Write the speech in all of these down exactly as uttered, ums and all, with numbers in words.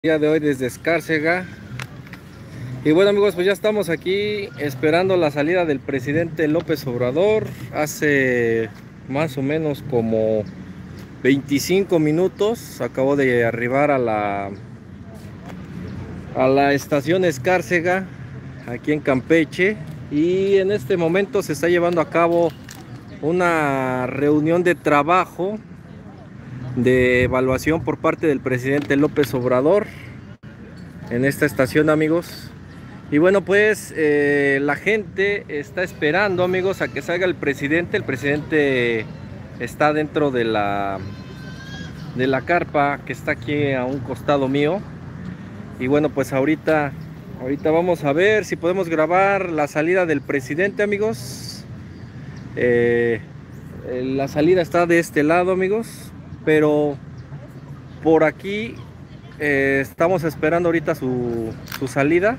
Día de hoy desde Escárcega. Y bueno, amigos, pues ya estamos aquí esperando la salida del presidente López Obrador. Hace más o menos como veinticinco minutos acabó de arribar a la a la estación Escárcega aquí en Campeche, y en este momento se está llevando a cabo una reunión de trabajo de evaluación por parte del presidente López Obrador en esta estación, amigos. Y bueno, pues eh, la gente está esperando, amigos, a que salga el presidente. El presidente está dentro de la de la carpa que está aquí a un costado mío. Y bueno, pues ahorita ahorita vamos a ver si podemos grabar la salida del presidente, amigos. eh, la salida está de este lado, amigos, pero por aquí eh, estamos esperando ahorita su, su salida.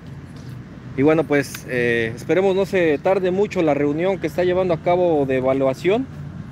Y bueno, pues eh, esperemos no se tarde mucho la reunión que está llevando a cabo de evaluación,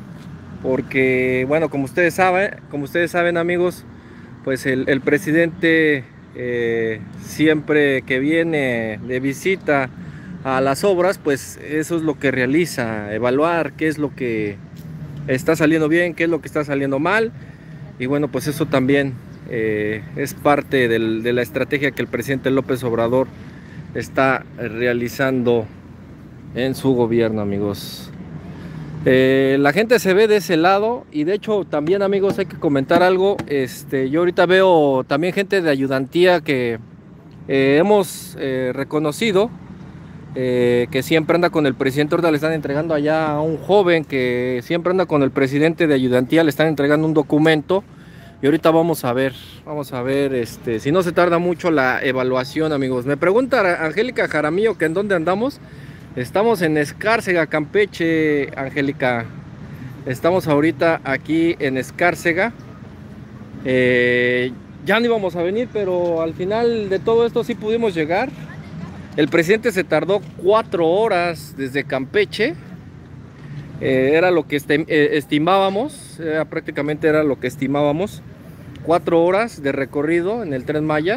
porque bueno, como ustedes saben, como ustedes saben amigos, pues el, el presidente eh, siempre que viene de visita a las obras, pues eso es lo que realiza, evaluar qué es lo que está saliendo bien, qué es lo que está saliendo mal. Y bueno, pues eso también eh, es parte del, de la estrategia que el presidente López Obrador está realizando en su gobierno, amigos. Eh, la gente se ve de ese lado, y de hecho también, amigos, hay que comentar algo. Este, yo ahorita veo también gente de ayudantía que eh, hemos eh, reconocido Eh, que siempre anda con el presidente. Ahorita le están entregando allá a un joven que siempre anda con el presidente de ayudantía, le están entregando un documento. Y ahorita vamos a ver, vamos a ver este, si no se tarda mucho la evaluación, amigos. Me pregunta Angélica Jaramillo que en dónde andamos. Estamos en Escárcega, Campeche, Angélica. Estamos ahorita aquí en Escárcega. Eh, ya no íbamos a venir, pero al final de todo esto sí pudimos llegar. El presidente se tardó cuatro horas desde Campeche. Eh, era lo que este, eh, estimábamos, era, prácticamente era lo que estimábamos. Cuatro horas de recorrido en el Tren Maya.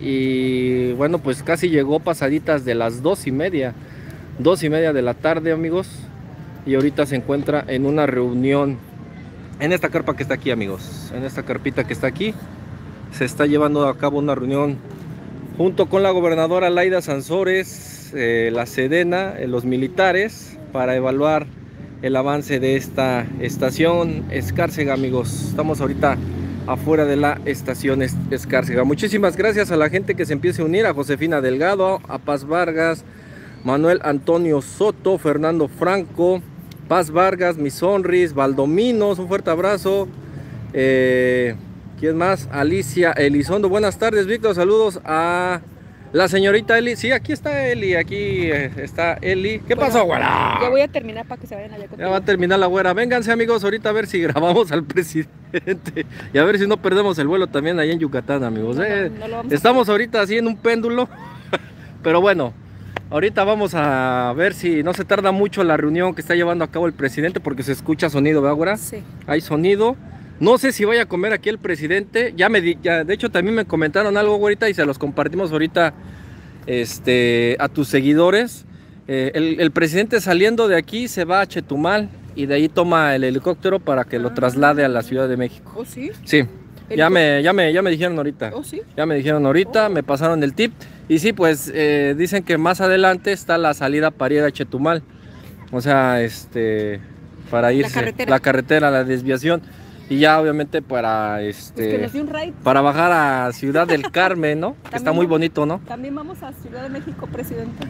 Y bueno, pues casi llegó pasaditas de las dos y media. Dos y media de la tarde, amigos. Y ahorita se encuentra en una reunión en esta carpa que está aquí, amigos. En esta carpita que está aquí se está llevando a cabo una reunión junto con la gobernadora Laida Sansores, eh, la Sedena, eh, los militares, para evaluar el avance de esta estación Escárcega, amigos. Estamos ahorita afuera de la estación Escárcega. Muchísimas gracias a la gente que se empiece a unir: a Josefina Delgado, a Paz Vargas, Manuel Antonio Soto, Fernando Franco, Paz Vargas, Misonris, Valdominos, un fuerte abrazo. Eh, ¿Quién más? Alicia Elizondo, buenas tardes, Víctor, saludos a la señorita Eli. Sí, aquí está Eli, aquí está Eli. ¿Qué bueno, pasó, güera? Ya voy a terminar para que se vayan allá contigo. Ya va a terminar la güera. Vénganse, amigos, ahorita a ver si grabamos al presidente y a ver si no perdemos el vuelo también allá en Yucatán, amigos. No, eh, no, no Estamos ahorita así en un péndulo, pero bueno, ahorita vamos a ver si no se tarda mucho la reunión que está llevando a cabo el presidente, porque se escucha sonido, ¿verdad, güera? Sí. Hay sonido. No sé si vaya a comer aquí el presidente. Ya me di, ya, de hecho también me comentaron algo ahorita y se los compartimos ahorita este, a tus seguidores. Eh, el, el presidente saliendo de aquí se va a Chetumal y de ahí toma el helicóptero para que ah. lo traslade a la Ciudad de México. ¿Oh, sí? Sí. Ya me, ya, me, ya me dijeron ahorita. ¿Oh, sí? Ya me dijeron ahorita, oh. me pasaron el tip. Y sí, pues eh, dicen que más adelante está la salida para ir a Chetumal. O sea, este, para irse. La carretera. La carretera, la desviación. Y ya obviamente para este pues que nos dé un para bajar a Ciudad del Carmen, ¿no? Que está muy bonito, ¿no? También vamos a Ciudad de México, presidente.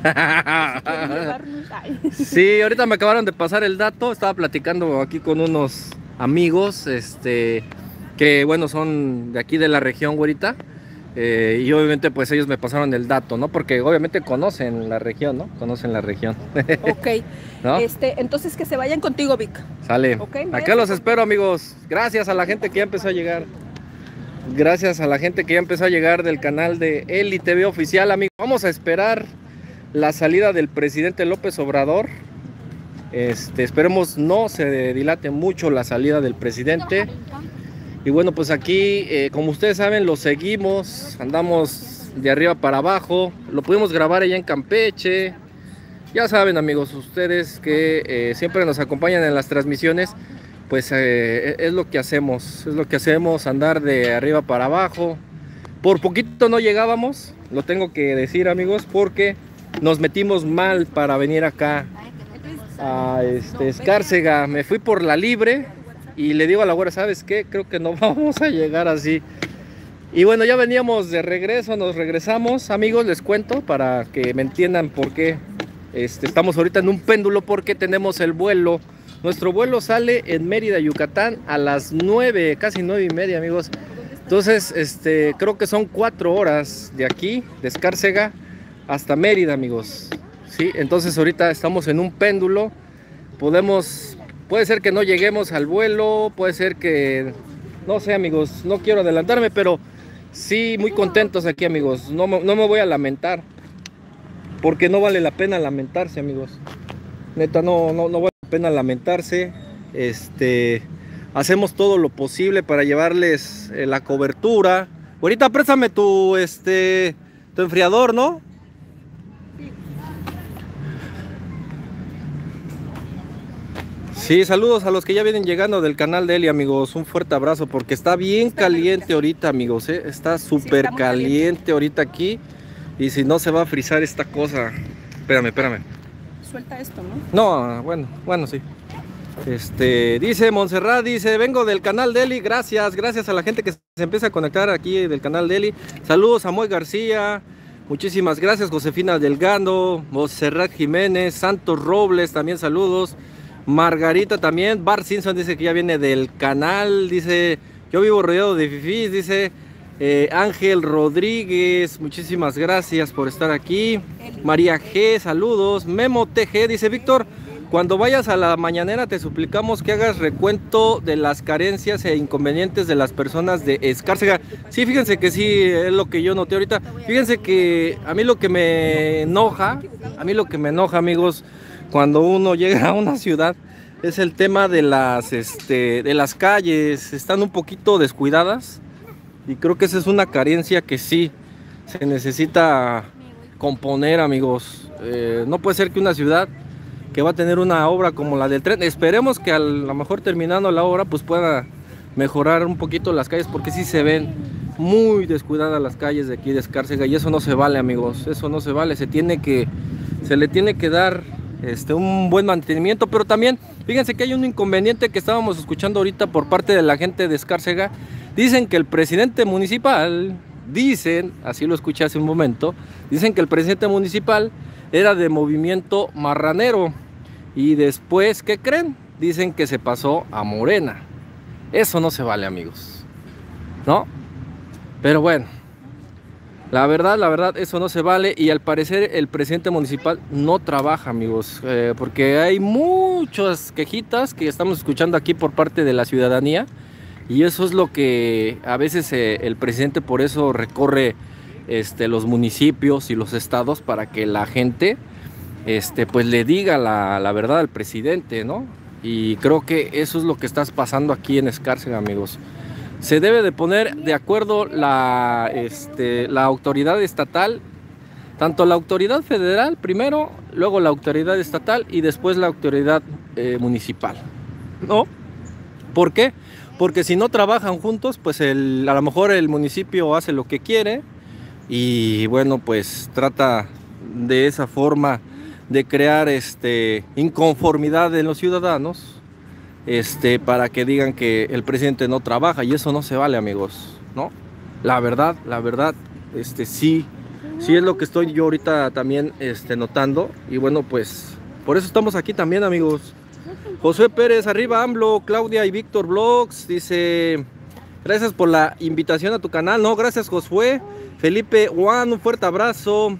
Sí, ahorita me acabaron de pasar el dato. Estaba platicando aquí con unos amigos, este, que bueno, son de aquí de la región, güerita. Eh, y obviamente pues ellos me pasaron el dato, ¿no? Porque obviamente conocen la región, ¿no? Conocen la región. Ok. ¿No? Este, entonces que se vayan contigo, Vic. Sale. Okay, acá los espero, amigos. Gracias a la gente que ya empezó a llegar. Gracias a la gente que ya empezó a llegar del canal de Eli T V Oficial, amigos. Vamos a esperar la salida del presidente López Obrador. Este, esperemos no se dilate mucho la salida del presidente. Y bueno, pues aquí, eh, como ustedes saben, lo seguimos, andamos de arriba para abajo, lo pudimos grabar allá en Campeche. Ya saben, amigos, ustedes que eh, siempre nos acompañan en las transmisiones, pues eh, es lo que hacemos, es lo que hacemos, andar de arriba para abajo. Por poquito no llegábamos, lo tengo que decir, amigos, porque nos metimos mal para venir acá a este, Escárcega. Me fui por la libre y le digo a la güera, ¿sabes qué? Creo que no vamos a llegar así. Y bueno, ya veníamos de regreso, nos regresamos, amigos, les cuento para que me entiendan por qué este, estamos ahorita en un péndulo, porque tenemos el vuelo. Nuestro vuelo sale en Mérida, Yucatán, a las nueve, casi nueve y media, amigos. Entonces, este, creo que son cuatro horas de aquí, de Escárcega, hasta Mérida, amigos. Sí, entonces ahorita estamos en un péndulo. Podemos, puede ser que no lleguemos al vuelo, puede ser que, no sé, amigos, no quiero adelantarme, pero sí, muy contentos aquí, amigos. No, no me voy a lamentar, porque no vale la pena lamentarse, amigos. Neta, no, no, no vale la pena lamentarse. Este, hacemos todo lo posible para llevarles eh, la cobertura. Ahorita préstame tu, este, tu enfriador, ¿no? Sí, saludos a los que ya vienen llegando del canal de Eli, amigos. Un fuerte abrazo, porque está bien está caliente caliente ahorita, amigos, ¿eh? Está súper sí, caliente, caliente ahorita aquí. Y si no, se va a frizar esta cosa. Espérame, espérame. Suelta esto, ¿no? No, bueno, bueno, sí. Este, dice Montserrat, dice, vengo del canal de Eli. Gracias, gracias a la gente que se empieza a conectar aquí del canal de Eli. Saludos a Moy García. Muchísimas gracias, Josefina Delgado, Montserrat Jiménez, Santos Robles, también saludos. Margarita también. Bart Simpson dice que ya viene del canal. Dice, yo vivo rodeado de fifís. Dice eh, Ángel Rodríguez, muchísimas gracias por estar aquí. María G, saludos. Memo T G dice, Víctor, cuando vayas a la mañanera te suplicamos que hagas recuento de las carencias e inconvenientes de las personas de Escárcega. Sí, fíjense que sí, es lo que yo noté ahorita. Fíjense que a mí lo que me enoja, a mí lo que me enoja, amigos, cuando uno llega a una ciudad, es el tema de las, este, de las calles. Están un poquito descuidadas y creo que esa es una carencia que sí se necesita componer, amigos. Eh, no puede ser que una ciudad que va a tener una obra como la del tren, esperemos que a lo mejor terminando la obra pues pueda mejorar un poquito las calles, porque sí se ven muy descuidadas las calles de aquí de Escárcega, y eso no se vale, amigos. Eso no se vale, se tiene que, se le tiene que dar Este, un buen mantenimiento. Pero también fíjense que hay un inconveniente que estábamos escuchando ahorita por parte de la gente de Escárcega. Dicen que el presidente municipal, dicen, así lo escuché hace un momento, dicen que el presidente municipal era de movimiento marranero, y después, ¿qué creen? Dicen que se pasó a Morena. Eso no se vale, amigos, ¿no? Pero bueno, La verdad, la verdad, eso no se vale, y al parecer el presidente municipal no trabaja, amigos, eh, porque hay muchas quejitas que estamos escuchando aquí por parte de la ciudadanía, y eso es lo que a veces eh, el presidente por eso recorre este, los municipios y los estados, para que la gente este, pues le diga la, la verdad al presidente, ¿no? Y creo que eso es lo que está pasando aquí en Escárcega, amigos. Se debe de poner de acuerdo la, este, la autoridad estatal, tanto la autoridad federal primero, luego la autoridad estatal y después la autoridad eh, municipal, ¿no? ¿Por qué? Porque si no trabajan juntos, pues el, a lo mejor el municipio hace lo que quiere y bueno, pues trata de esa forma de crear este, inconformidad en los ciudadanos. Este, para que digan que el presidente no trabaja, y eso no se vale, amigos, ¿no? La verdad, la verdad, este, sí, sí es lo que estoy yo ahorita también este, notando, y bueno, pues, por eso estamos aquí también, amigos. Josué Pérez, arriba AMLO, Claudia y Víctor Vlogs, dice, gracias por la invitación a tu canal, no, gracias Josué. Felipe Juan, un fuerte abrazo.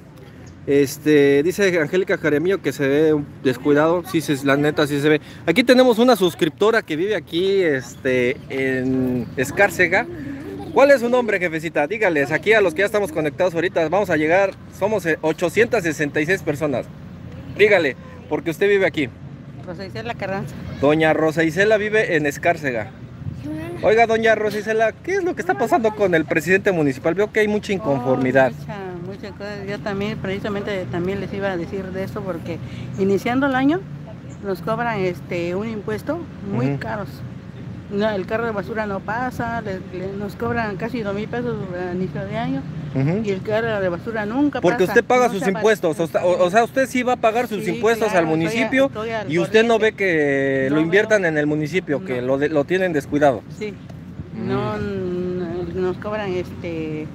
Este, dice Angélica Jaremillo que se ve descuidado. Sí, la neta sí se ve. Aquí tenemos una suscriptora que vive aquí este, en Escárcega. ¿Cuál es su nombre, jefecita? Dígales aquí a los que ya estamos conectados ahorita. Vamos a llegar, somos ochocientas sesenta y seis personas. Dígale, porque usted vive aquí. Rosa Isela Carranza. Doña Rosa Isela vive en Escárcega. Oiga, doña Rosicela, ¿qué es lo que está pasando con el presidente municipal? Veo que hay mucha inconformidad. Oh, mucha, muchas cosas. Yo también, precisamente, también les iba a decir de esto porque iniciando el año nos cobran este un impuesto muy uh-huh. caros. No, el carro de basura no pasa, le, le, nos cobran casi dos mil pesos a inicio de año. Uh-huh. Y el carro de basura nunca Porque pasa. usted paga no sus impuestos, o, o, o sea, usted sí va a pagar sus sí, impuestos claro, al municipio estoy a, estoy y usted no ve que no lo inviertan veo. en el municipio, no. que lo, de, lo tienen descuidado. Sí, mm. no nos cobran este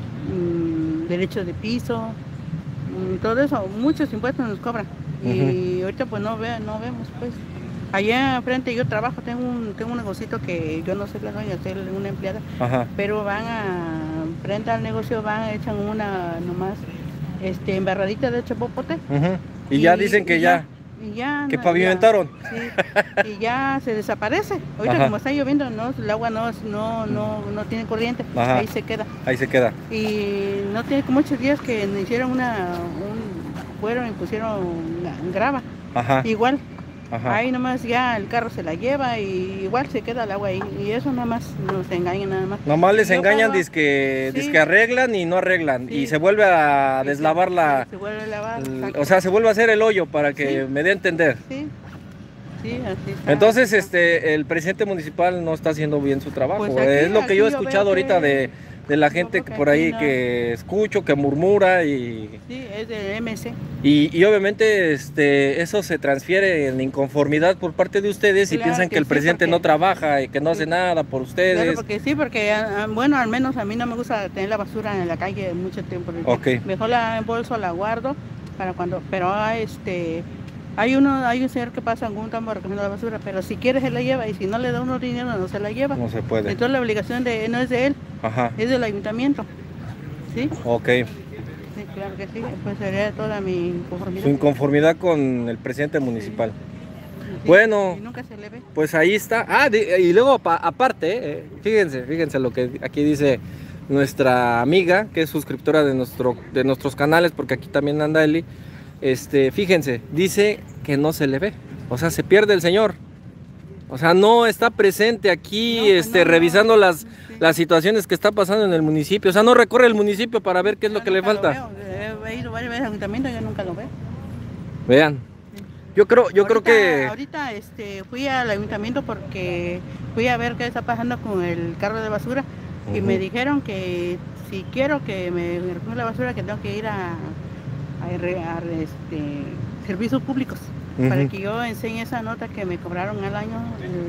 mmm, derechos de piso, mmm, todo eso, muchos impuestos nos cobran. Uh-huh. Y ahorita pues no, ve, no vemos pues. Allá enfrente yo trabajo, tengo un, tengo un negocito que yo no soy la dueña, soy una empleada, Ajá. pero van a, frente al negocio van, echan una nomás, este, embarradita de chapopote. Uh-huh. y, y ya dicen que y ya, ya, y ya, que pavimentaron. Ya, sí, y ya se desaparece. Ahorita Ajá. como está lloviendo, no, el agua no, no, no, no tiene corriente, Ajá. ahí se queda. Ahí se queda. Y no tiene muchos días que hicieron una, un, fueron y pusieron grava, Ajá. igual. Ajá. Ahí nomás ya el carro se la lleva y igual se queda el agua ahí. Y eso nada más nos engañan nada más. Nomás les engañan, dizque, sí. dizque arreglan y no arreglan. Sí. Y se vuelve a sí, deslavar sí, la... Se vuelve a lavar. O sea, se vuelve a hacer el hoyo para que sí. me dé a entender. Sí. Sí, así está. Entonces, este, el presidente municipal no está haciendo bien su trabajo. Pues aquí, es lo que yo he escuchado yo ahorita que... de... de la gente que por ahí no. que escucho, que murmura y... Sí, es del M C. Y, y obviamente este, eso se transfiere en inconformidad por parte de ustedes claro y piensan que, que el sí, presidente porque... no trabaja y que no sí. hace nada por ustedes. Claro, porque sí, porque bueno, al menos a mí no me gusta tener la basura en la calle mucho tiempo. Okay. Mejor la embolso, la guardo para cuando... Pero este... Hay uno, hay un señor que pasa en un tambo recogiendo la basura, pero si quiere se la lleva y si no le da uno dinero no se la lleva. No se puede. Entonces la obligación de no es de él, Ajá. es del ayuntamiento. ¿Sí? Ok. Sí, claro que sí, pues sería toda mi inconformidad. Su inconformidad con el presidente municipal. Sí. Sí, bueno, y nunca se le ve. Pues ahí está. Ah, y luego aparte, eh, fíjense, fíjense lo que aquí dice nuestra amiga, que es suscriptora de, nuestro, de nuestros canales, porque aquí también anda Eli. Este, fíjense, dice que no se le ve, o sea, se pierde el señor, o sea, no está presente aquí, no, este, no, revisando no, las, sí. las situaciones que está pasando en el municipio, o sea, no recorre el municipio para ver qué es yo lo que le falta. Lo he ido varias veces al ayuntamiento, yo nunca lo veo. Vean, sí. yo creo, yo ahorita, creo que... Ahorita este, fui al ayuntamiento porque fui a ver qué está pasando con el carro de basura uh-huh. y me dijeron que si quiero que me, me recoja la basura que tengo que ir a... a, a este, servicios públicos uh-huh. para que yo enseñe esa nota que me cobraron al año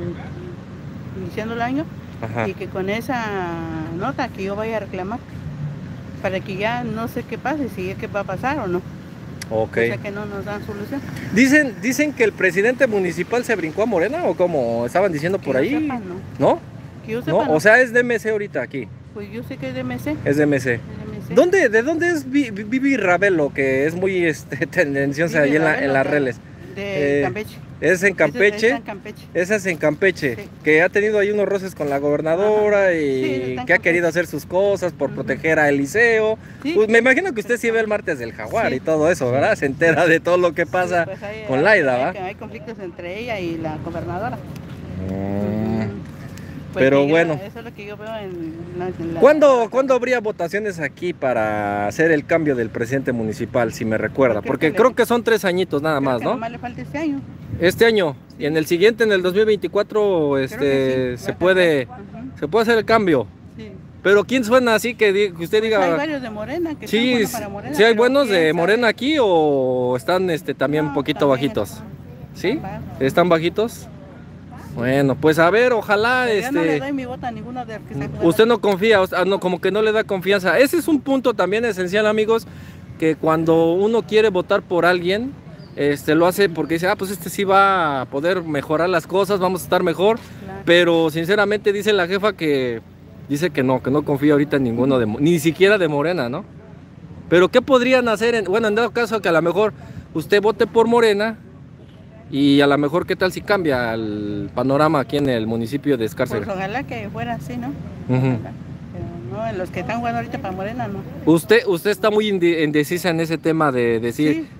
eh, iniciando el año Ajá. y que con esa nota que yo vaya a reclamar para que ya no sé qué pase, si es que va a pasar o no. Okay. O sea que no nos dan solución. Dicen, dicen que el presidente municipal se brincó a Morena o como estaban diciendo por que ahí. Yo sepa, no. ¿No? Que yo sepa, ¿No? no. O sea, es de M C ahorita aquí. Pues yo sé que es de M C. Es de M C. ¿Dónde, ¿De dónde es Vivi Ravelo, que es muy este, tendenciosa ahí en, la, en las redes? De eh, Campeche. Es en Campeche. Es en Campeche. Esa es en Campeche, sí. que ha tenido ahí unos roces con la gobernadora Ajá. y sí, que ha querido hacer sus cosas por uh-huh. proteger a Eliseo. Sí. Pues me imagino que usted sí ve el martes del jaguar sí. y todo eso, ¿verdad? Se entera de todo lo que pasa sí, pues hay, con Laida, hay, ¿va? Hay conflictos entre ella y la gobernadora. Mm. Pues Pero yo, bueno, eso es lo que yo veo en la, en la... ¿Cuándo, ¿Cuándo habría votaciones aquí para hacer el cambio del presidente municipal, si me recuerda? Porque creo que son tres añitos nada más, ¿no? Nomás le falta este año. Este año, sí. Y en el siguiente, en el dos mil veinticuatro, este, sí. se puede uh-huh. se puede hacer el cambio. Sí. Pero ¿quién suena así que, di, que usted diga? Pues hay varios de Morena que sí, buenos para Morena. ¿Sí hay buenos de Morena sabe? Aquí o están este, también un no, poquito también bajitos? Están, ¿sí? Están, ¿Están bajitos? Bueno, pues a ver, ojalá Pero este. Yo no le doy mi voto a ninguno de los que se Usted no confía, o sea, no, como que no le da confianza. Ese es un punto también esencial, amigos, que cuando uno quiere votar por alguien, este, lo hace porque dice, ah, pues este sí va a poder mejorar las cosas, vamos a estar mejor. Claro. Pero sinceramente dice la jefa que dice que no, que no confía ahorita en ninguno de, ni siquiera de Morena, ¿no? Pero ¿qué podrían hacer? En, bueno, en dado caso que a lo mejor usted vote por Morena. Y a lo mejor, ¿qué tal si cambia el panorama aquí en el municipio de Escárcega? Pues ojalá que fuera así, ¿no? Uh-huh. Pero no, en los que están jugando ahorita para Morena, no. Usted usted está muy indecisa en ese tema de decir, sí.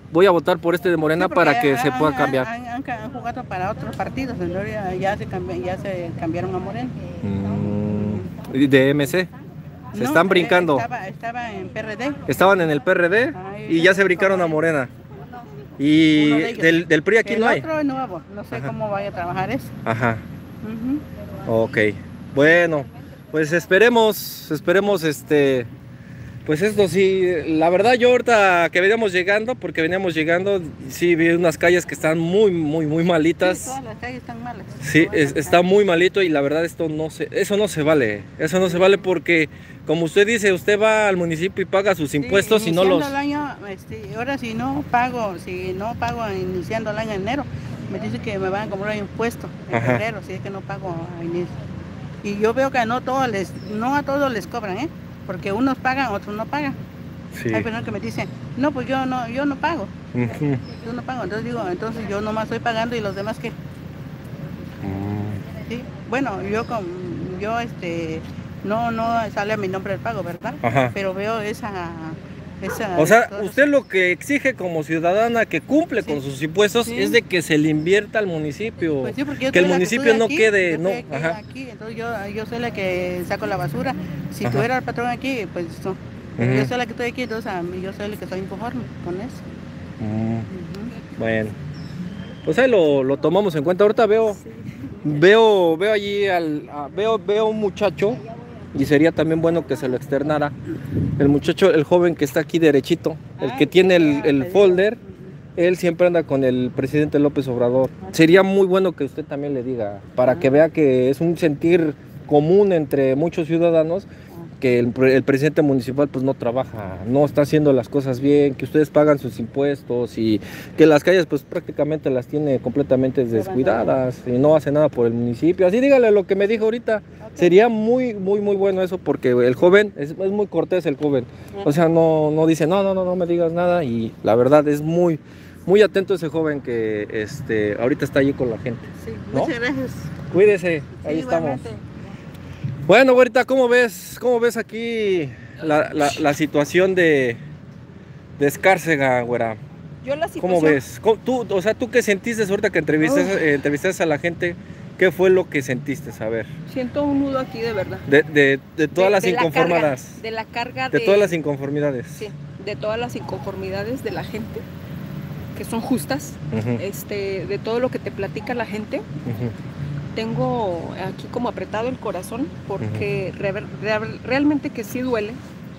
voy a votar por este de Morena Sí, para que han, se pueda cambiar. Han, han, han jugado para otros partidos, entonces ya, ya, se, cambi ya se cambiaron a Morena. Mm, de M C. Se no, están brincando. Estaba, estaba en P R D. Estaban en el P R D y ya se brincaron a Morena. Y de del, del P R I aquí el no hay. El otro es nuevo, no sé Ajá. cómo vaya a trabajar eso. Ajá. Uh-huh. Ok. Bueno, pues esperemos, esperemos este... Pues esto sí, la verdad yo ahorita que veníamos llegando, porque veníamos llegando, sí vi unas calles que están muy, muy, muy malitas. Sí, todas las calles están malas. Sí, es, está muy malito y la verdad esto no se, eso no se vale, eso no se vale porque, como usted dice, usted va al municipio y paga sus impuestos sí, y no los... el año, este, ahora si no pago, si no pago iniciando el año en enero, me dice que me van a cobrar impuesto en Ajá. febrero, si es que no pago a inicio. Y yo veo que no, todos les, no a todos les cobran, ¿eh? Porque unos pagan, otros no pagan. Sí. Hay personas que me dicen, no, pues yo no, yo no pago. Uh-huh. Yo no pago. Entonces digo, entonces yo nomás estoy pagando y los demás qué. Uh-huh. Sí. Bueno, yo con, yo este, no, no sale a mi nombre el pago, ¿verdad? Ajá. Pero veo esa, esa. O sea, usted lo que exige como ciudadana que cumple sí. con sus impuestos sí. es de que se le invierta al municipio. Pues sí, que el municipio que no aquí, quede, yo no. Ajá. Aquí, entonces yo, yo soy la que saco la basura. Si Ajá. tuviera el patrón aquí, pues no. Uh-huh. Yo soy la que estoy aquí, entonces yo soy la que estoy inconforme con eso. Uh-huh. Uh-huh. Bueno, pues ahí lo, lo tomamos en cuenta. Ahorita veo, sí. veo, veo allí al, a, veo, veo un muchacho y sería también bueno que se lo externara. El muchacho, el joven que está aquí derechito, el que tiene el, el folder, él siempre anda con el presidente López Obrador. Sería muy bueno que usted también le diga, para que vea que es un sentir común entre muchos ciudadanos que el, el presidente municipal pues no trabaja, no está haciendo las cosas bien, que ustedes pagan sus impuestos y que las calles pues prácticamente las tiene completamente descuidadas y no hace nada por el municipio. Así dígale lo que me dijo ahorita, okay. Sería muy muy muy bueno eso porque el joven, es, es muy cortés el joven, o sea no, no dice no, no, no, no me digas nada y la verdad es muy muy atento ese joven que este ahorita está allí con la gente. Sí, ¿no? Muchas gracias. Cuídese, ahí sí, estamos. Igualmente. Bueno, güerita, ¿cómo ves? ¿Cómo ves aquí la, la, la situación de, de Escárcega, güera? Yo la situación... ¿Cómo ves? ¿Cómo, tú, o sea, ¿tú qué sentiste ahorita que entrevistaste, eh, entrevistaste a la gente? ¿Qué fue lo que sentiste? A ver. Siento un nudo aquí, de verdad. De, de, de todas de, las de inconformidades. La carga, de la carga de... De todas las inconformidades. Sí, de todas las inconformidades de la gente, que son justas, uh-huh. este, de todo lo que te platica la gente. Uh-huh. Tengo aquí como apretado el corazón porque uh-huh. re, re, realmente que sí duele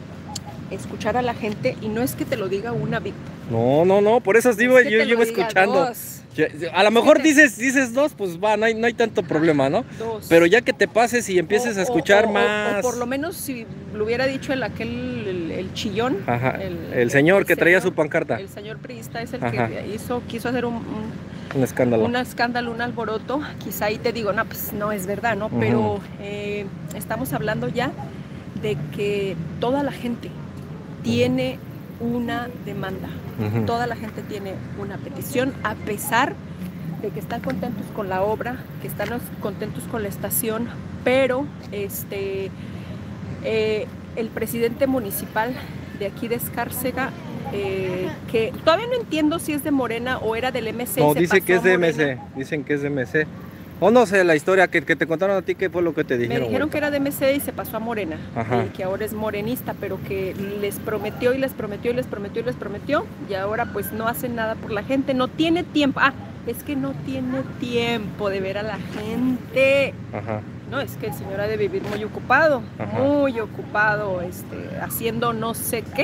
escuchar a la gente y no es que te lo diga una víctima. No, no, no, por eso digo, es yo llevo escuchando. Dos. A lo mejor dices, dices dos, pues va, no hay, no hay tanto problema, ¿no? Dos. Pero ya que te pases y empieces o, a escuchar o, más. O, o por lo menos si lo hubiera dicho el aquel el, el chillón. Ajá. El, el señor el, que el traía señor, su pancarta. El señor priista es el Ajá. que hizo, quiso hacer un, un, un escándalo. Un escándalo, un alboroto. Quizá ahí te digo, no, pues no es verdad, ¿no? Uh-huh. Pero eh, estamos hablando ya de que toda la gente tiene una demanda. Uh-huh. Toda la gente tiene una petición, a pesar de que están contentos con la obra, que están contentos con la estación, pero este eh, el presidente municipal de aquí de Escárcega, eh, que todavía no entiendo si es de Morena o era del M C. No, dice que es de M C, dicen que es de M C. O no sé, la historia que, que te contaron a ti, ¿qué fue lo que te dijeron? Me dijeron güey? que era de M C y se pasó a Morena, y que ahora es morenista, pero que les prometió y les prometió y les prometió y les prometió, y ahora pues no hacen nada por la gente, no tiene tiempo. Ah, es que no tiene tiempo de ver a la gente. Ajá. No, es que el señor ha de vivir muy ocupado, Ajá. muy ocupado, este, haciendo no sé qué.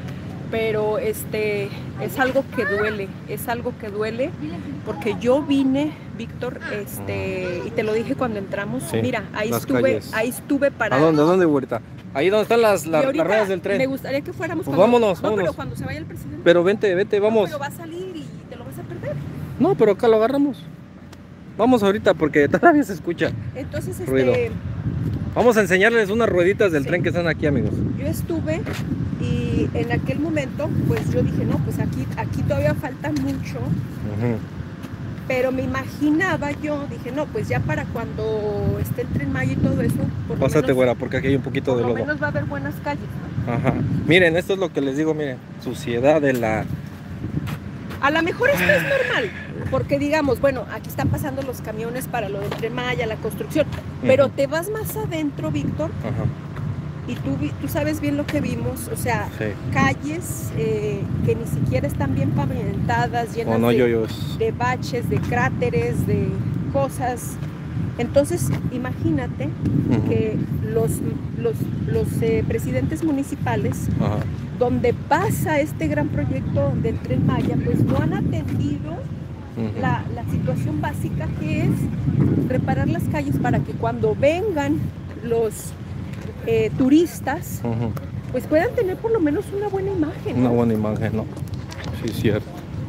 Pero este es algo que duele, es algo que duele, porque yo vine, Víctor, este, y te lo dije cuando entramos, sí, mira, ahí estuve, calles. ahí estuve parado. ¿A dónde, a dónde, güerita? Ahí donde están las, las, las ruedas del tren. Me gustaría que fuéramos. Pues cuando, vámonos, no, vámonos. pero cuando se vaya el presidente. Pero vente, vente, vamos. No, pero va a salir y te lo vas a perder. No, pero acá lo agarramos. Vamos ahorita porque todavía se escucha. Entonces, este... ruido. Vamos a enseñarles unas rueditas del sí. tren que están aquí, amigos. Yo estuve y en aquel momento, pues yo dije, no, pues aquí, aquí todavía falta mucho. Uh-huh. Pero me imaginaba yo, dije, no, pues ya para cuando esté el Tren Maya y todo eso. Por Pásate, menos, güera, porque aquí hay un poquito de lodo. Por lo menos va a haber buenas calles, ¿no? Ajá. Miren, esto es lo que les digo, miren, suciedad de la... A lo mejor esto es normal, porque digamos, bueno, aquí están pasando los camiones para lo del Tren Maya, la construcción, pero uh-huh. te vas más adentro, Víctor, uh-huh. y tú, tú sabes bien lo que vimos, o sea, sí. calles eh, que ni siquiera están bien pavimentadas, llenas oh, no, de, yo, yo. de baches, de cráteres, de cosas. Entonces, imagínate uh-huh. que los, los, los eh, presidentes municipales, uh-huh. donde pasa este gran proyecto del Tren Maya, pues no han atendido uh-huh. la, la situación básica que es reparar las calles para que cuando vengan los eh, turistas, uh-huh. pues puedan tener por lo menos una buena imagen. Una ¿no? buena imagen, ¿no? Sí, es cierto.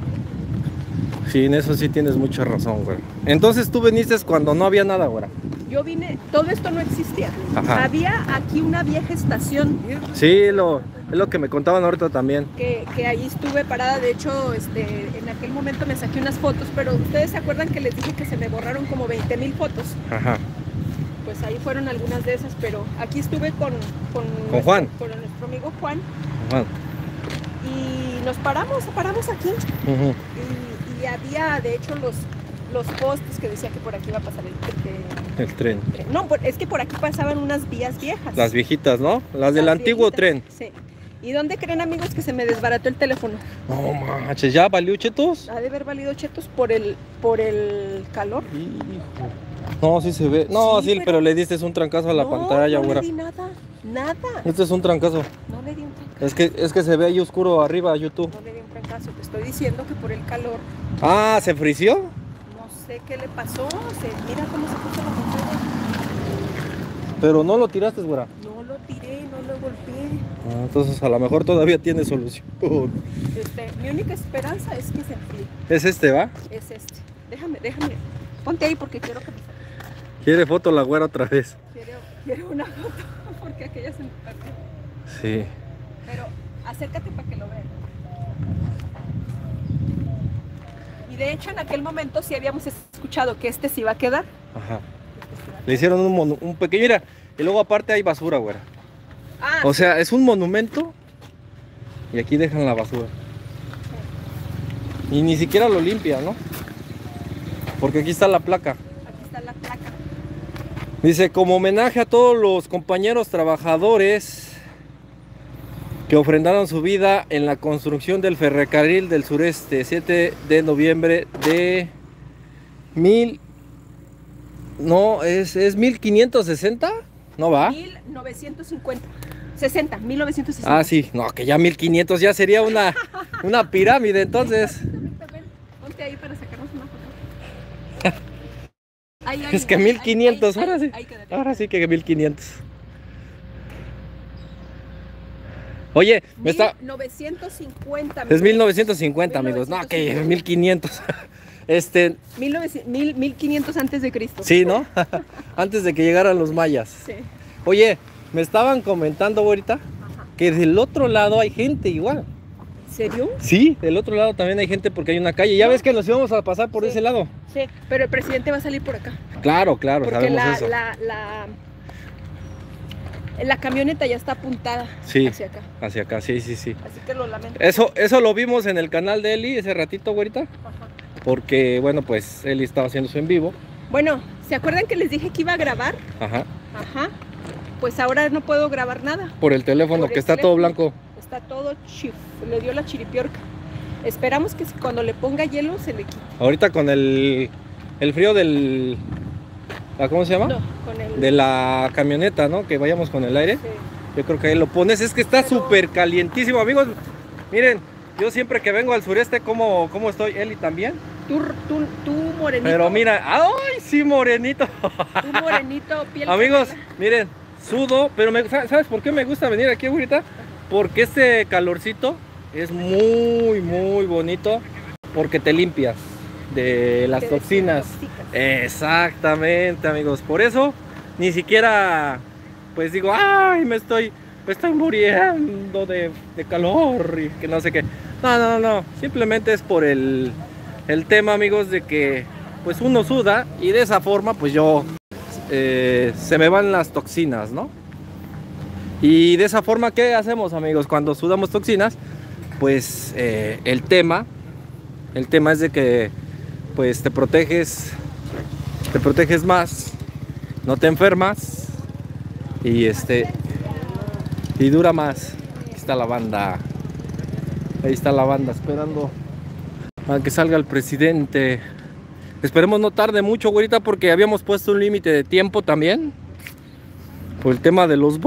Sí, en eso sí tienes mucha razón, güey. Entonces tú viniste cuando no había nada, güey. Yo vine, todo esto no existía. Ajá. Había aquí una vieja estación. Sí, lo, es lo que me contaban ahorita también. Que, que ahí estuve parada, de hecho, este, en aquel momento me saqué unas fotos, pero ustedes se acuerdan que les dije que se me borraron como veinte mil fotos. Ajá. Pues ahí fueron algunas de esas, pero aquí estuve con, con, ¿Con nuestro, Juan? con nuestro amigo Juan. Juan. Y nos paramos, paramos aquí. Uh-huh. y, y había, de hecho, los, los postes que decía que por aquí iba a pasar el, el, el tren. tren. No, es que por aquí pasaban unas vías viejas. Las viejitas, ¿no? Las, Las del antiguo tren. Sí. ¿Y dónde creen, amigos, que se me desbarató el teléfono? No manches, ¿ya valió chetos? Ha de haber valido chetos por el, por el calor. Hijo. No, sí se ve. No, sí, sí pero... pero le diste un trancazo a la no, pantalla, güera. No, le di nada, nada. Este es un trancazo. No le di un trancazo. Es que, es que se ve ahí oscuro arriba, YouTube. No le di un trancazo, te estoy diciendo que por el calor. Ah, ¿se frició? No sé qué le pasó, se, mira cómo se puso la pantalla. Pero no lo tiraste, güera. No lo tiré, no lo golpeé. Ah, entonces a lo mejor todavía tiene solución. Este, mi única esperanza es que se enfríe. ¿Es este, va? Es este. Déjame, déjame. Ponte ahí porque quiero que me salga. Quiere foto la güera otra vez. Quiero, quiero una foto porque aquella se me perdió. Sí. Pero acércate para que lo vean. Y de hecho en aquel momento sí habíamos escuchado que este se iba a quedar. Ajá. Este Le hicieron un, un pequeño, mira, y luego aparte hay basura, güera. Ah, o sea, es un monumento y aquí dejan la basura. Sí. Y ni siquiera lo limpian, ¿no? Porque aquí está la placa. Aquí está la placa. Dice, como homenaje a todos los compañeros trabajadores que ofrendaron su vida en la construcción del ferrocarril del sureste, siete de noviembre de mil... No, es, es mil quinientos sesenta, ¿no va? mil novecientos cincuenta. sesenta, mil novecientos sesenta. Ah, sí, no, que ya mil quinientos ya sería una, una pirámide entonces. Ponte ahí para sacarnos una foto. Ahí, ahí, es que ahí, mil quinientos, ahí, ahora sí. Ahí, ahí, ahora sí que mil quinientos. Oye, me está... mil novecientos cincuenta. Es mil novecientos cincuenta, amigos. No, que mil quinientos. Este... mil quinientos antes de Cristo. Sí, ¿no? Antes de que llegaran los mayas. Sí. Oye, me estaban comentando ahorita Ajá. que del otro lado hay gente igual. ¿En serio? Sí, del otro lado también hay gente porque hay una calle. Ya ves que nos íbamos a pasar por sí, ese lado. Sí, pero el presidente va a salir por acá. Claro, claro, porque sabemos la, eso. La, la, la camioneta ya está apuntada sí, hacia acá. Hacia acá, sí, sí, sí. Así que lo lamento. Eso, eso lo vimos en el canal de Eli ese ratito, güerita. Ajá. Porque, bueno, pues Eli estaba haciendo su en vivo. Bueno, ¿se acuerdan que les dije que iba a grabar? Ajá. Ajá. Pues ahora no puedo grabar nada. Por el teléfono, Por que el está teléfono. todo blanco. Está todo chif, le dio la chiripiorca. Esperamos que cuando le ponga hielo se le quite. Ahorita con el, el frío del... ¿Cómo se llama? No, con el... De la camioneta, ¿no? Que vayamos con el aire. Sí. Yo creo que ahí lo pones. Es que está súper Pero... calientísimo, amigos. Miren, yo siempre que vengo al sureste, ¿cómo, cómo estoy? Eli también. Tú, tú, tú morenito. Pero mira, ¡ay, sí, morenito! Tú morenito, piel amigos, canela. Miren, sudo, pero me, ¿sabes por qué me gusta venir aquí ahorita? Porque este calorcito es muy, muy bonito, porque te limpias de las te toxinas. Exactamente, amigos. Por eso, ni siquiera, pues digo, ¡ay, me estoy, me estoy muriendo de, de calor! Y que no sé qué. No, no, no, simplemente es por el... El tema, amigos, de que pues uno suda y de esa forma pues yo eh, se me van las toxinas, ¿no? Y de esa forma, ¿qué hacemos, amigos? Cuando sudamos toxinas, pues eh, el tema El tema es de que pues te proteges, te proteges más, no te enfermas y este y dura más. Aquí está la banda. Ahí está la banda esperando a que salga el presidente. Esperemos no tarde mucho, güerita, porque habíamos puesto un límite de tiempo también por el tema de los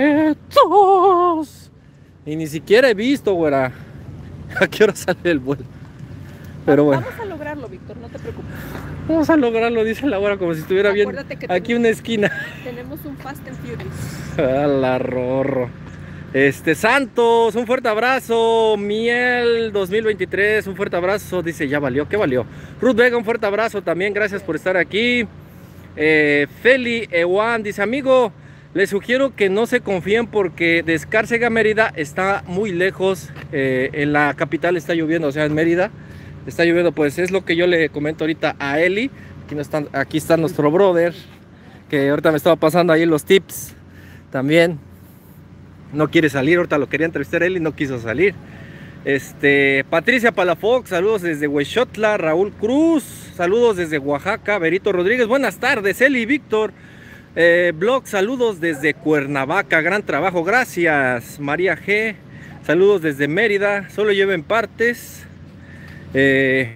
boletos. Y ni siquiera he visto, güera, a qué hora sale el vuelo. Pero bueno. Vamos a lograrlo, Víctor, no te preocupes. Vamos a lograrlo, dice la güera, como si estuviera bien aquí una esquina. Tenemos un Fast and Furious. A la rorro. Este, Santos, un fuerte abrazo. Miel dos mil veintitrés, un fuerte abrazo. Dice, ya valió, ¿qué valió? Ruth Vega, un fuerte abrazo también, gracias por estar aquí. eh, Feli Ewan dice, amigo, les sugiero que no se confíen porque de Escárcega, Mérida está muy lejos. eh, En la capital está lloviendo, o sea, en Mérida está lloviendo. Pues es lo que yo le comento ahorita a Eli. Aquí, no están, aquí está nuestro brother, que ahorita me estaba pasando ahí los tips también. No quiere salir, ahorita lo quería entrevistar él y no quiso salir. Este, Patricia Palafox, saludos desde Huexotla. Raúl Cruz, saludos desde Oaxaca. Berito Rodríguez, buenas tardes. Eli Víctor, eh, Blog, saludos desde Cuernavaca, gran trabajo, gracias. María G, saludos desde Mérida, solo lleven partes. eh,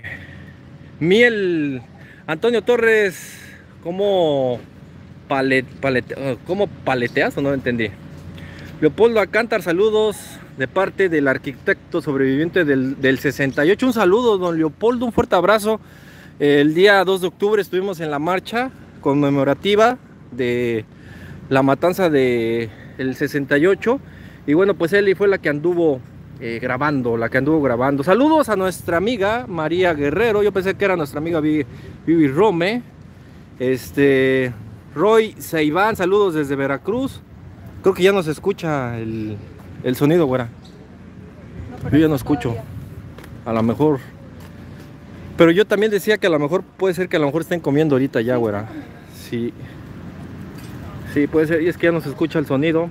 Miel, Antonio Torres, ¿cómo, palet, palete, ¿cómo paleteas o no entendí? Leopoldo Alcántar, saludos de parte del arquitecto sobreviviente del, del sesenta y ocho. Un saludo, don Leopoldo, un fuerte abrazo. El día dos de octubre estuvimos en la marcha conmemorativa de la matanza del sesenta y ocho. Y bueno, pues Eli fue la que anduvo eh, grabando, la que anduvo grabando. Saludos a nuestra amiga María Guerrero. Yo pensé que era nuestra amiga Vivi Rome. Este, Roy Seiván, saludos desde Veracruz. Creo que ya no se escucha el, el sonido, güera. No, yo ya no escucho. Todavía. A lo mejor. Pero yo también decía que a lo mejor puede ser que a lo mejor estén comiendo ahorita ya, güera. Sí. Sí, puede ser. Y es que ya no se escucha el sonido.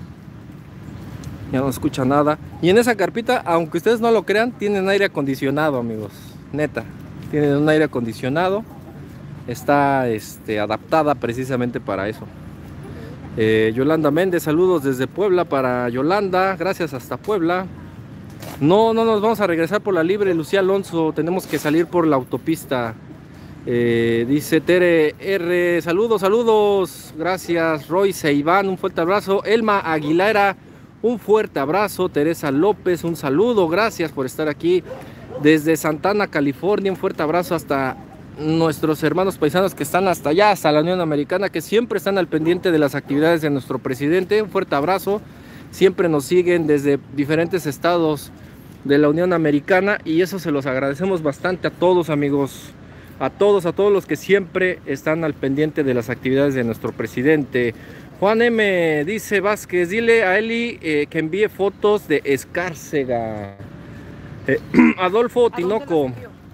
Ya no se escucha nada. Y en esa carpita, aunque ustedes no lo crean, tienen aire acondicionado, amigos. Neta. Tienen un aire acondicionado. Está este, adaptada precisamente para eso. Eh, Yolanda Méndez, saludos desde Puebla para Yolanda, gracias hasta Puebla. No, no nos vamos a regresar por la libre, Lucía Alonso, tenemos que salir por la autopista. Eh, dice Tere R, saludos, saludos, gracias. Roy Seiván, un fuerte abrazo. Elma Aguilera, un fuerte abrazo. Teresa López, un saludo, gracias por estar aquí. Desde Santana, California, un fuerte abrazo hasta nuestros hermanos paisanos que están hasta allá, hasta la Unión Americana, que siempre están al pendiente de las actividades de nuestro presidente. Un fuerte abrazo, siempre nos siguen desde diferentes estados de la Unión Americana y eso se los agradecemos bastante a todos, amigos, a todos, a todos los que siempre están al pendiente de las actividades de nuestro presidente. Juan M. dice Vázquez, dile a Eli eh, que envíe fotos de Escárcega. eh, Adolfo Tinoco,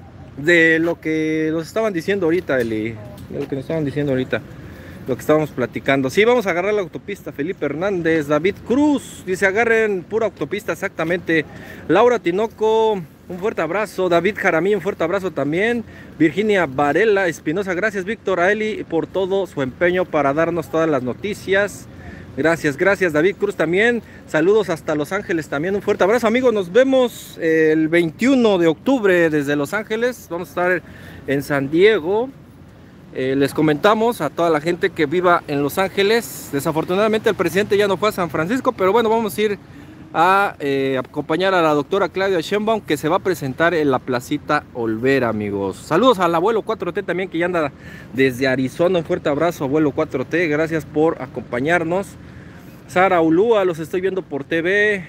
de lo que nos estaban diciendo ahorita, Eli, de lo que nos estaban diciendo ahorita, lo que estábamos platicando. Sí, vamos a agarrar la autopista. Felipe Hernández, David Cruz, dice agarren pura autopista, exactamente. Laura Tinoco, un fuerte abrazo. David Jaramí, un fuerte abrazo también. Virginia Varela Espinosa, gracias Víctor, a Eli por todo su empeño para darnos todas las noticias. Gracias, gracias David Cruz también. Saludos hasta Los Ángeles también. Un fuerte abrazo, amigos. Nos vemos el veintiuno de octubre desde Los Ángeles. Vamos a estar en San Diego. Eh, les comentamos a toda la gente que viva en Los Ángeles. Desafortunadamente el presidente ya no fue a San Francisco, pero bueno, vamos a ir a eh, acompañar a la doctora Claudia Sheinbaum, que se va a presentar en la Placita Olvera, amigos. Saludos al abuelo cuatro T también, que ya anda desde Arizona. Un fuerte abrazo, abuelo cuatro T, gracias por acompañarnos. Sara Ulúa, los estoy viendo por T V.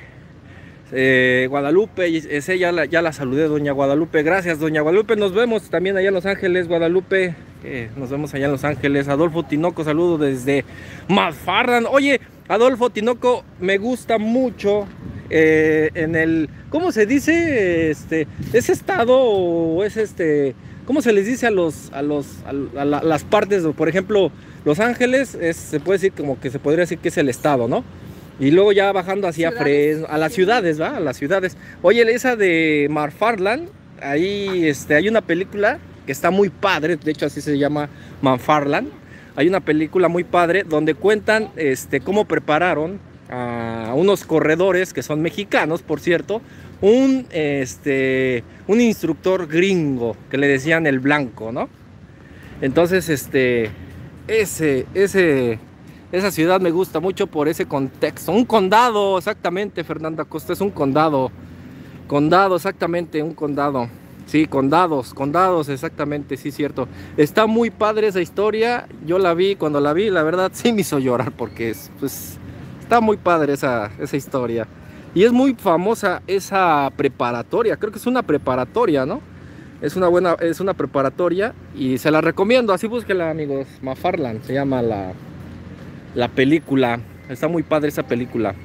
eh, Guadalupe, ese ya la, ya la saludé, doña Guadalupe, gracias doña Guadalupe. Nos vemos también allá en Los Ángeles, Guadalupe, eh, nos vemos allá en Los Ángeles. Adolfo Tinoco, saludo desde McFarland. Oye, Adolfo Tinoco, me gusta mucho eh, en el, ¿cómo se dice? Este, ¿es estado o es este, cómo se les dice a los, a los, a, a la, las partes? Por ejemplo, Los Ángeles es, se puede decir como que se podría decir que es el estado, ¿no? Y luego ya bajando hacia Fresno, a las ciudades, ¿va? A las ciudades. Oye, esa de McFarland, ahí este, hay una película que está muy padre, de hecho así se llama McFarland. Hay una película muy padre donde cuentan este, cómo prepararon a unos corredores que son mexicanos, por cierto, un, este, un instructor gringo que le decían el Blanco, ¿no? Entonces, este, ese, ese, esa ciudad me gusta mucho por ese contexto. Un condado, exactamente, Fernanda Costa, es un condado. Condado, exactamente, un condado. Sí, condados, condados, exactamente, sí, cierto. Está muy padre esa historia. Yo la vi, cuando la vi, la verdad sí me hizo llorar porque es, pues, está muy padre esa, esa historia. Y es muy famosa esa preparatoria, creo que es una preparatoria, ¿no? Es una buena, es una preparatoria y se la recomiendo, así búsquela, amigos. McFarland se llama la, la película. Está muy padre esa película.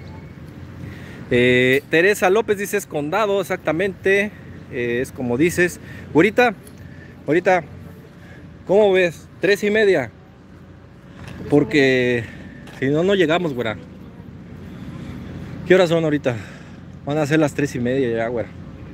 Eh, Teresa López dice es condado, exactamente. Eh, es como dices. Ahorita, ahorita, ¿cómo ves? Tres y media. Porque si no, no llegamos, güera. ¿Qué horas son ahorita? Van a ser las tres y media ya, güera.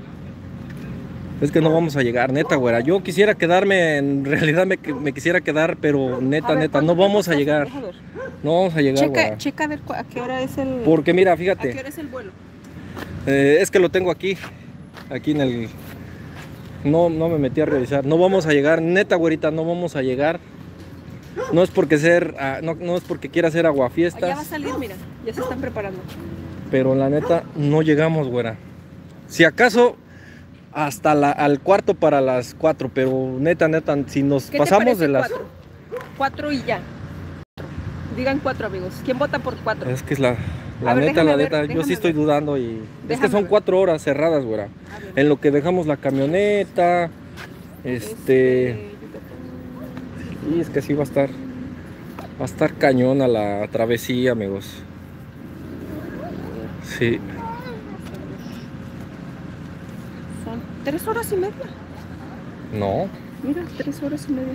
Es que no vamos a llegar, neta, güera. Yo quisiera quedarme, en realidad me, me quisiera quedar, pero neta, ver, neta, no vamos a llegar. No vamos a llegar, checa, güera. Checa a ver a qué hora es el... Porque mira, fíjate. ¿A qué hora es el vuelo? Eh, es que lo tengo aquí, aquí en el... No, no me metí a revisar. No vamos a llegar, neta, güerita, no vamos a llegar. No es porque ser, no, no es porque quiera hacer aguafiestas. Ya va a salir, mira, ya se están preparando. Pero la neta, no llegamos, güera. Si acaso... hasta la, al cuarto para las cuatro, pero neta, neta, si nos pasamos de las... Cuatro? Cuatro y ya. Digan cuatro, amigos. ¿Quién vota por cuatro? Es que es la, la ver, neta, la neta, ver, yo sí estoy ver. dudando y... Déjame es que son ver. cuatro horas cerradas, güera. En lo que dejamos la camioneta, este... este... Y es que sí va a estar... Va a estar cañona la travesía, amigos. Sí. ¿Tres horas y media? No. Mira, tres horas y media.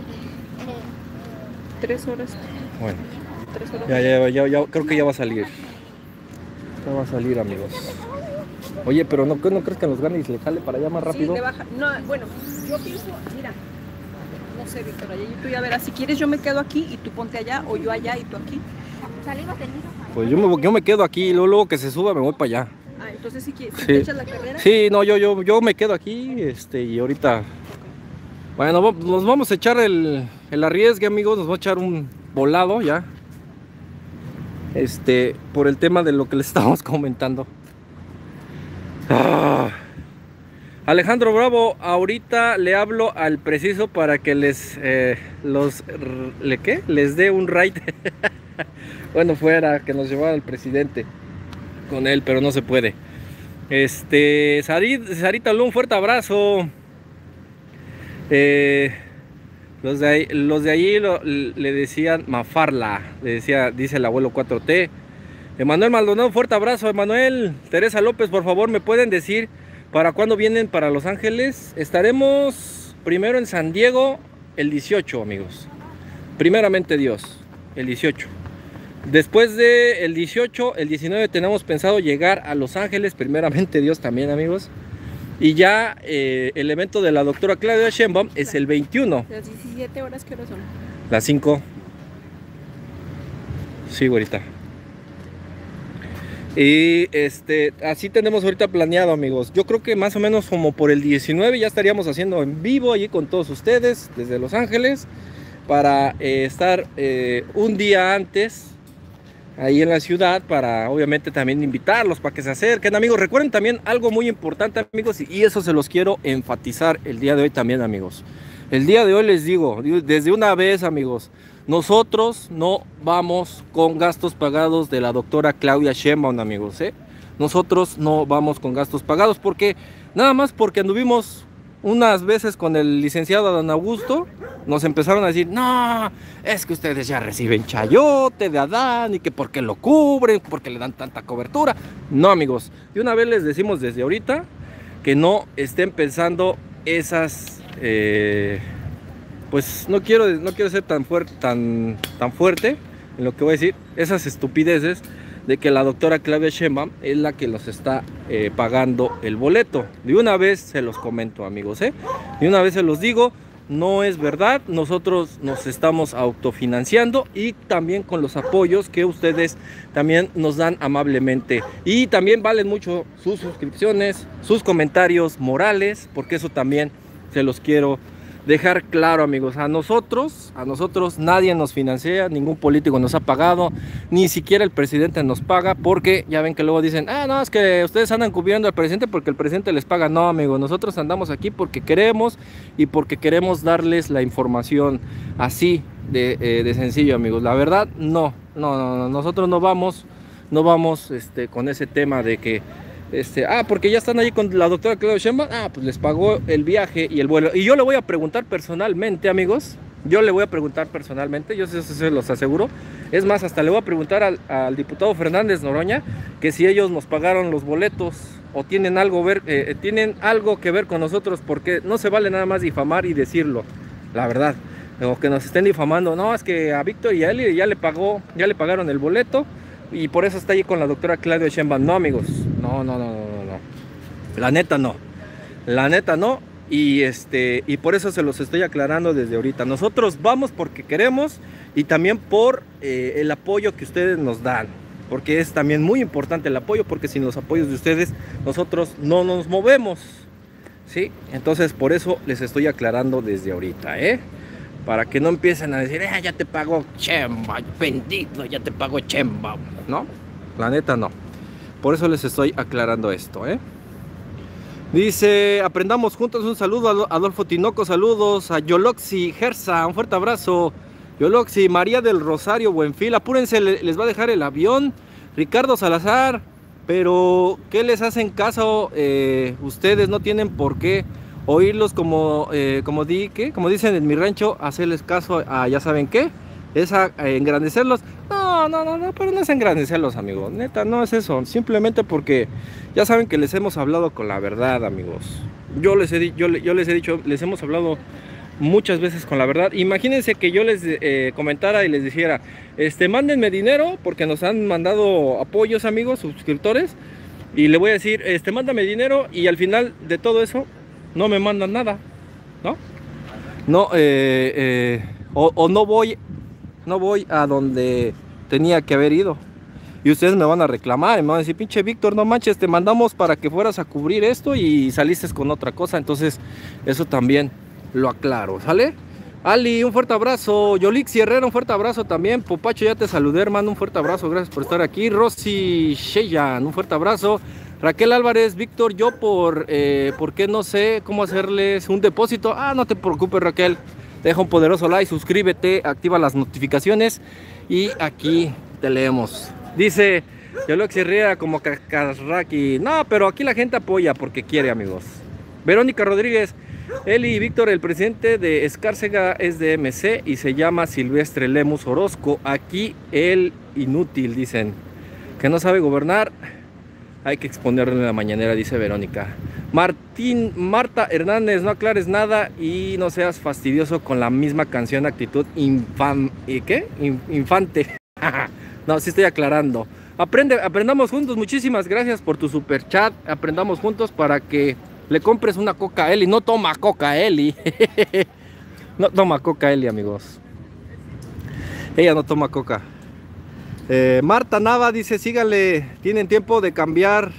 Tres horas. Bueno. Tres horas. Ya, ya, ya, ya, creo que ya va a salir. Ya va a salir, amigos. Oye, pero ¿no, no crees que a los ganes le jale para allá más rápido? Sí, le baja. No, bueno, yo pienso, mira. No sé, Víctor, allá tú ya verás. Si quieres yo me quedo aquí y tú ponte allá, o yo allá y tú aquí. Pues yo me, yo me quedo aquí y luego, luego que se suba me voy para allá. Ah, entonces si, si sí. te echas la carrera. Sí, no, yo, yo, yo me quedo aquí, este, y ahorita, bueno, nos vamos a echar el, el arriesgue, amigos, nos vamos a echar un volado ya, este, por el tema de lo que les estábamos comentando. Ah. Alejandro Bravo, ahorita le hablo al preciso para que les, eh, los, ¿le qué? Les dé un ride. Bueno, fuera, que nos llevara el presidente con él, pero no se puede. Este, Sarit, Sarita Lu, un fuerte abrazo. Eh, los de ahí, los de allí lo, le decían Mafarla, le decía, dice el abuelo cuatro T. Emanuel Maldonado, fuerte abrazo, Emanuel. Teresa López, por favor, ¿me pueden decir para cuándo vienen para Los Ángeles? Estaremos primero en San Diego el dieciocho, amigos. Primeramente Dios, el dieciocho. Después del dieciocho, el diecinueve tenemos pensado llegar a Los Ángeles, primeramente Dios también, amigos. Y ya eh, el evento de la doctora Claudia Sheinbaum es el veintiuno. ¿Las diecisiete horas qué horas son? Las cinco. Sí, güerita. Y este, así tenemos ahorita planeado, amigos. Yo creo que más o menos como por el diecinueve ya estaríamos haciendo en vivo allí con todos ustedes desde Los Ángeles. Para eh, estar eh, un día antes ahí en la ciudad, para obviamente también invitarlos para que se acerquen, amigos. Recuerden también algo muy importante, amigos, y eso se los quiero enfatizar el día de hoy también, amigos. El día de hoy les digo, desde una vez, amigos, nosotros no vamos con gastos pagados de la doctora Claudia Sheinbaum, amigos, ¿eh? Nosotros no vamos con gastos pagados, porque nada más porque anduvimos unas veces con el licenciado Adán Augusto, nos empezaron a decir, no, es que ustedes ya reciben chayote de Adán y que por qué lo cubren, porque le dan tanta cobertura. No, amigos, de una vez les decimos desde ahorita que no estén pensando esas, eh, pues no quiero, no quiero ser tan fuerte, tan, tan fuerte en lo que voy a decir, esas estupideces de que la doctora Claudia Sheinbaum es la que los está eh, pagando el boleto. De una vez se los comento, amigos, ¿eh? De una vez se los digo, no es verdad. Nosotros nos estamos autofinanciando y también con los apoyos que ustedes también nos dan amablemente. Y también valen mucho sus suscripciones, sus comentarios morales, porque eso también se los quiero dejar claro, amigos. A nosotros, a nosotros nadie nos financia, ningún político nos ha pagado, ni siquiera el presidente nos paga, porque ya ven que luego dicen, ah, no, es que ustedes andan cubriendo al presidente porque el presidente les paga. No, amigos, nosotros andamos aquí porque queremos y porque queremos darles la información así de, eh, de sencillo, amigos. La verdad, no, no, no, no, nosotros no vamos, no vamos este, con ese tema de que Este, ah, porque ya están ahí con la doctora Claudia Sheinbaum, ah, pues les pagó el viaje y el vuelo. Y yo le voy a preguntar personalmente, amigos, yo le voy a preguntar personalmente, yo se, se los aseguro. Es más, hasta le voy a preguntar al, al diputado Fernández Noroña que si ellos nos pagaron los boletos o tienen algo, ver, eh, tienen algo que ver con nosotros, porque no se vale nada más difamar y decirlo, la verdad. O que nos estén difamando, no, es que a Víctor y a Eli ya le pagó, ya le pagaron el boleto y por eso está ahí con la doctora Claudia Sheinbaum. No, amigos, no, no, no, no, no, la neta no, la neta no, y este, y por eso se los estoy aclarando desde ahorita. Nosotros vamos porque queremos y también por eh, el apoyo que ustedes nos dan, porque es también muy importante el apoyo, porque sin los apoyos de ustedes nosotros no nos movemos, ¿sí? Entonces por eso les estoy aclarando desde ahorita, ¿eh? Para que no empiecen a decir, eh, ya te pagó Sheinbaum, bendito, ya te pagó Sheinbaum, ¿no? La neta no. Por eso les estoy aclarando esto, ¿eh? Dice, aprendamos juntos. Un saludo a Adolfo Tinoco, saludos a Yoloxi Gersa, un fuerte abrazo. Yoloxi, María del Rosario Buenfil, apúrense, les va a dejar el avión. Ricardo Salazar, pero ¿qué les hacen caso? Eh, ustedes no tienen por qué oírlos como, eh, como, di, ¿qué? como dicen en mi rancho, hacerles caso a ya saben qué, es a, a engrandecerlos. No, no, no, no, pero no es engrandecerlos, amigos, neta, no es eso, simplemente porque ya saben que les hemos hablado con la verdad, amigos. Yo les he, yo, yo les he dicho, les hemos hablado muchas veces con la verdad. Imagínense que yo les eh, comentara y les dijera, este, mándenme dinero porque nos han mandado apoyos, amigos, suscriptores, y le voy a decir, este, mándame dinero, y al final de todo eso no me mandan nada, ¿no? No, eh, eh, o, o no voy, no voy a donde tenía que haber ido. Y ustedes me van a reclamar, y me van a decir, pinche Víctor, no manches, te mandamos para que fueras a cubrir esto y saliste con otra cosa. Entonces, eso también lo aclaro, ¿sale? Ali, un fuerte abrazo. Yolixi Herrera, un fuerte abrazo también. Popacho, ya te saludé, hermano, un fuerte abrazo, gracias por estar aquí. Rosy Sheyan, un fuerte abrazo. Raquel Álvarez, Víctor, yo por, eh, ¿por qué no sé cómo hacerles un depósito? Ah, no te preocupes, Raquel. Deja un poderoso like, suscríbete, activa las notificaciones y aquí te leemos. Dice Yoloxi Herrera como Cacarraqui. No, pero aquí la gente apoya porque quiere, amigos. Verónica Rodríguez, Eli y Víctor, el presidente de Escárcega es de M C y se llama Silvestre Lemus Orozco. Aquí el inútil, dicen, que no sabe gobernar. Hay que exponerlo en la mañanera, dice Verónica. Martín, Marta Hernández, no aclares nada y no seas fastidioso con la misma canción, actitud infam, ¿y qué? Infante. No, sí estoy aclarando. Aprende, aprendamos juntos, muchísimas gracias por tu super chat. Aprendamos juntos para que le compres una Coca a Eli. No toma Coca a Eli. No toma Coca a Eli, amigos. Ella no toma Coca. Eh, Marta Nava dice, síganle, tienen tiempo de cambiar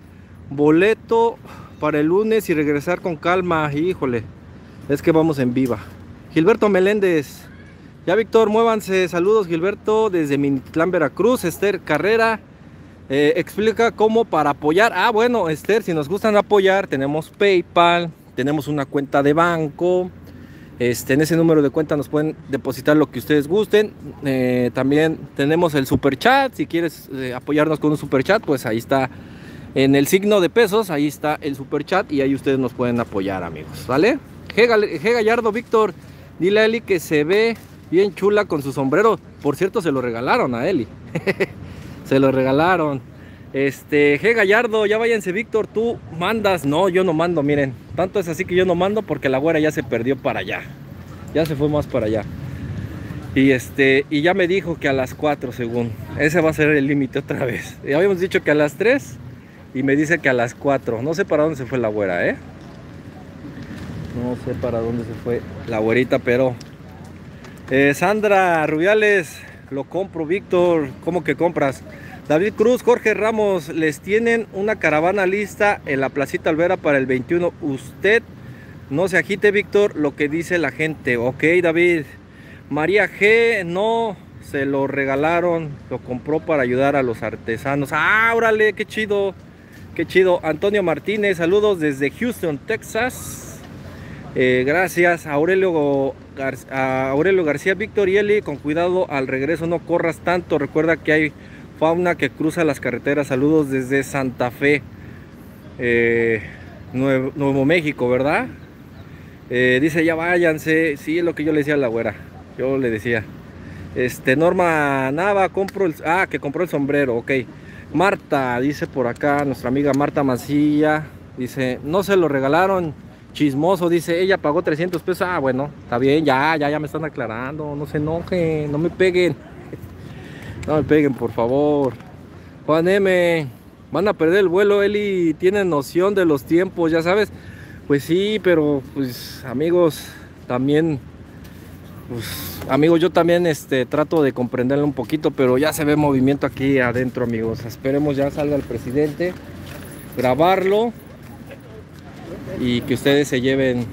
boleto para el lunes y regresar con calma. Híjole, es que vamos en viva. Gilberto Meléndez, ya Víctor, muévanse. Saludos, Gilberto, desde Minitlán, Veracruz. Esther Carrera, eh, explica cómo para apoyar. Ah, bueno, Esther, si nos gustan apoyar, tenemos PayPal, tenemos una cuenta de banco. Este, en ese número de cuenta nos pueden depositar lo que ustedes gusten. Eh, también tenemos el super chat. Si quieres eh, apoyarnos con un super chat, pues ahí está en el signo de pesos. Ahí está el super chat y ahí ustedes nos pueden apoyar, amigos, ¿vale? G, G Gallardo, Víctor, dile a Eli que se ve bien chula con su sombrero. Por cierto, se lo regalaron a Eli. Se lo regalaron. Este, G Gallardo, ya váyanse, Víctor, tú mandas. No, yo no mando, miren. Tanto es así que yo no mando porque la güera ya se perdió para allá. Ya se fue más para allá. Y este, y ya me dijo que a las cuatro según. Ese va a ser el límite otra vez. Ya habíamos dicho que a las tres y me dice que a las cuatro. No sé para dónde se fue la güera, ¿eh? No sé para dónde se fue la güerita, pero... Eh, Sandra Rubiales, lo compro. Víctor, ¿cómo que compras? David Cruz, Jorge Ramos, les tienen una caravana lista en la Placita Olvera para el veintiuno. Usted no se agite, Víctor, lo que dice la gente. Ok, David. María G, no, se lo regalaron, lo compró para ayudar a los artesanos. ¡Ah, órale! ¡Qué chido! ¡Qué chido! Antonio Martínez, saludos desde Houston, Texas. Eh, gracias. Aurelio, Gar a Aurelio García, Víctor y Eli, con cuidado al regreso, no corras tanto. Recuerda que hay fauna que cruza las carreteras. Saludos desde Santa Fe, eh, Nuevo, Nuevo México, ¿verdad? Eh, dice, ya váyanse. Sí, es lo que yo le decía a la güera. Yo le decía, este, Norma Nava, compro el, ah, que compró el sombrero, ok. Marta, dice por acá, nuestra amiga Marta Mancilla, dice, no se lo regalaron, chismoso, dice, ella pagó trescientos pesos, ah, bueno, está bien, ya, ya, ya me están aclarando, no se enojen, no me peguen, no me peguen, por favor. Juan M, van a perder el vuelo, Eli, tienen noción de los tiempos, ya sabes, pues sí, pero, pues, amigos, también... Pues, amigos, yo también este, trato de comprenderlo un poquito, pero ya se ve movimiento aquí adentro, amigos. Esperemos ya salga el presidente, grabarlo y que ustedes se lleven,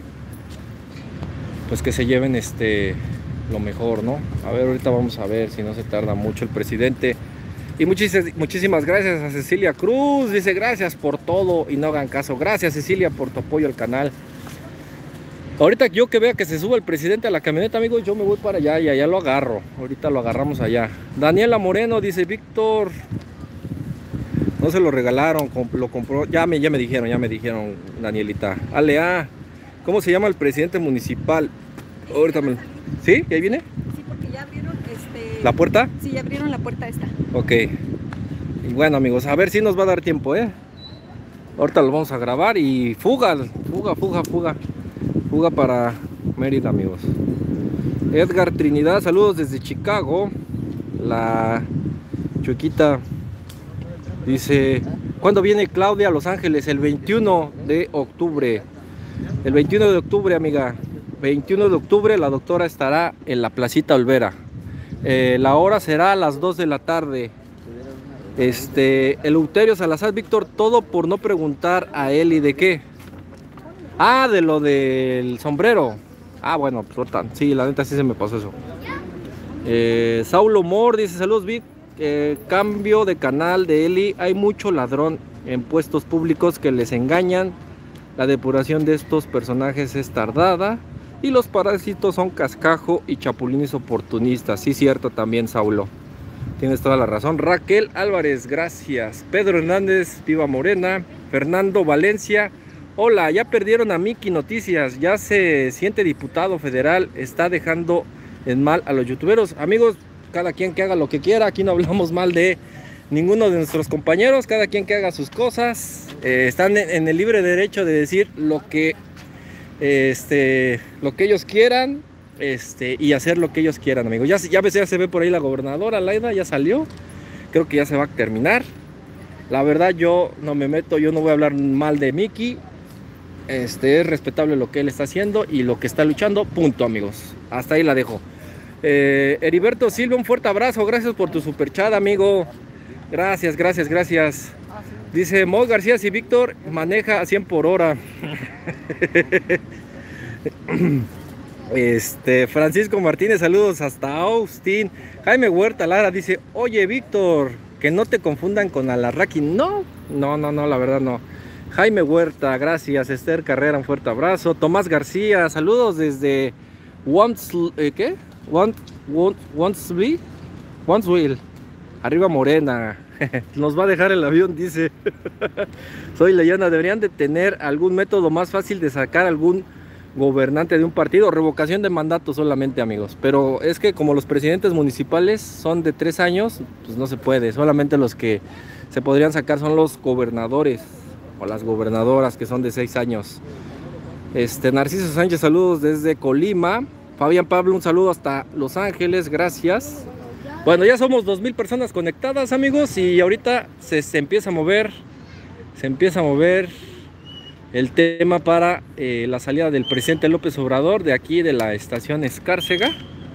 pues que se lleven este lo mejor, ¿no? A ver, ahorita vamos a ver si no se tarda mucho el presidente. Y muchísimas, muchísimas gracias a Cecilia Cruz, dice gracias por todo y no hagan caso. Gracias, Cecilia, por tu apoyo al canal. Ahorita yo que vea que se suba el presidente a la camioneta, amigos, yo me voy para allá y allá lo agarro. Ahorita lo agarramos allá. Daniela Moreno dice, Víctor, no se lo regalaron, lo compró. Ya me, ya me dijeron, ya me dijeron, Danielita. Alea, ¿cómo se llama el presidente municipal? Ahorita me... ¿Sí? ¿Y ahí viene? Sí, porque ya abrieron este... ¿La puerta? Sí, ya abrieron la puerta esta. Ok. Y bueno, amigos, a ver si nos va a dar tiempo, ¿eh? Ahorita lo vamos a grabar y fuga, fuga, fuga, fuga. Fuga para Mérida, amigos. Edgar Trinidad, saludos desde Chicago. La Chuequita dice, ¿cuándo viene Claudia a Los Ángeles? El veintiuno de octubre. El veintiuno de octubre, amiga. veintiuno de octubre la doctora estará en la Placita Olvera. Eh, la hora será a las dos de la tarde. Este, Eleuterio Salazar, Víctor, todo por no preguntar a Eli de qué. Ah, de lo del sombrero. Ah, bueno, pues ahorita, sí, la neta sí se me pasó eso. eh, Saulo Mor dice, saludos Vic, eh, cambio de canal de Eli. Hay mucho ladrón en puestos públicos que les engañan. La depuración de estos personajes es tardada y los parásitos son cascajo y chapulines oportunistas. Sí, cierto también, Saulo, tienes toda la razón. Raquel Álvarez, gracias. Pedro Hernández, viva Morena. Fernando Valencia, hola, ya perdieron a Miki Noticias, ya se siente diputado federal, está dejando en mal a los youtuberos. Amigos, cada quien que haga lo que quiera, aquí no hablamos mal de ninguno de nuestros compañeros, cada quien que haga sus cosas, eh, están en el libre derecho de decir lo que, este, lo que ellos quieran, este, y hacer lo que ellos quieran, amigos. Ya, ya, ya se ve por ahí la gobernadora Laida, ya salió, creo que ya se va a terminar. La verdad yo no me meto, yo no voy a hablar mal de Miki. Este, es respetable lo que él está haciendo y lo que está luchando, punto, amigos. Hasta ahí la dejo. eh, Heriberto Silva, un fuerte abrazo, gracias por tu super chat, amigo. Gracias, gracias, gracias. Dice Mo García, si Víctor maneja a cien por hora. Este, Francisco Martínez, saludos hasta Austin. Jaime Huerta Lara dice, oye Víctor, que no te confundan con Alarraqui. No, no, no, no, la verdad no. Jaime Huerta, gracias. Esther Carrera, un fuerte abrazo. Tomás García, saludos desde Wansl, eh, ¿qué? Want, want, Wansville, Wansville, arriba Morena. Nos va a dejar el avión, dice. Soy leyenda, deberían de tener algún método más fácil de sacar algún gobernante de un partido. Revocación de mandato solamente, amigos. Pero es que como los presidentes municipales son de tres años, pues no se puede. Solamente los que se podrían sacar son los gobernadores o las gobernadoras, que son de seis años. Este, Narciso Sánchez, saludos desde Colima. Fabián Pablo, un saludo hasta Los Ángeles, gracias. Bueno, ya somos dos mil personas conectadas, amigos, y ahorita se, se empieza a mover, se empieza a mover el tema para eh, la salida del presidente López Obrador de aquí de la estación Escárcega.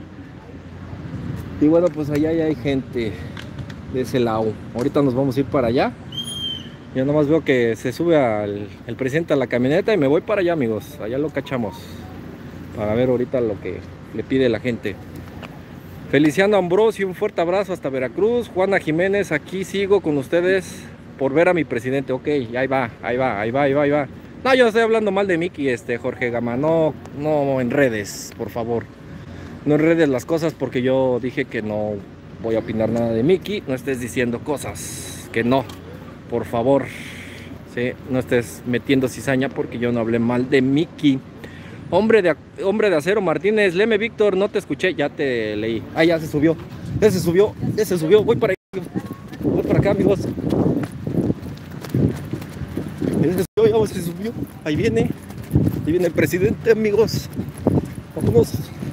Y bueno, pues allá ya hay gente de ese lado. Ahorita nos vamos a ir para allá. Ya nomás veo que se sube al, el presidente a la camioneta y me voy para allá, amigos. Allá lo cachamos para ver ahorita lo que le pide la gente. Feliciano Ambrosio, un fuerte abrazo hasta Veracruz. Juana Jiménez, aquí sigo con ustedes por ver a mi presidente. Ok, ahí va, ahí va, ahí va, ahí va, ahí va. No, yo no estoy hablando mal de Miki, este, Jorge Gama. No, no en redes, por favor. No en redes las cosas porque yo dije que no voy a opinar nada de Miki. No estés diciendo cosas que no, por favor. ¿Sí? No estés metiendo cizaña porque yo no hablé mal de Miki. Hombre de, hombre de acero Martínez, léeme Víctor, no te escuché, ya te leí. Ah, ya se subió, ya se subió, ya se subió, voy para ahí, voy para acá, amigos. Ya se subió, ya se subió, ahí viene, ahí viene el presidente, amigos. Vamos.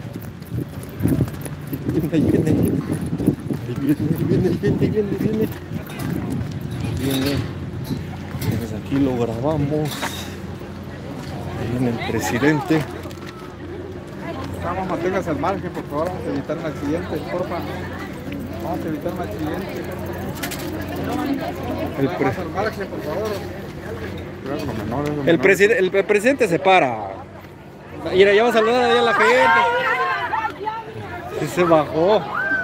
Ahí viene, ahí viene, ahí viene, ahí viene, ahí viene, ahí viene, ahí viene. Ahí viene. Desde aquí lo grabamos. Viene el presidente. Vamos, manténgase al margen, por favor, vamos a evitar un accidente, porfa. Vamos a evitar un accidente. El, pre al margen, por favor. el, preside el, el presidente se para. Mira, ya va a saludar allá a la gente. Sí, se bajó.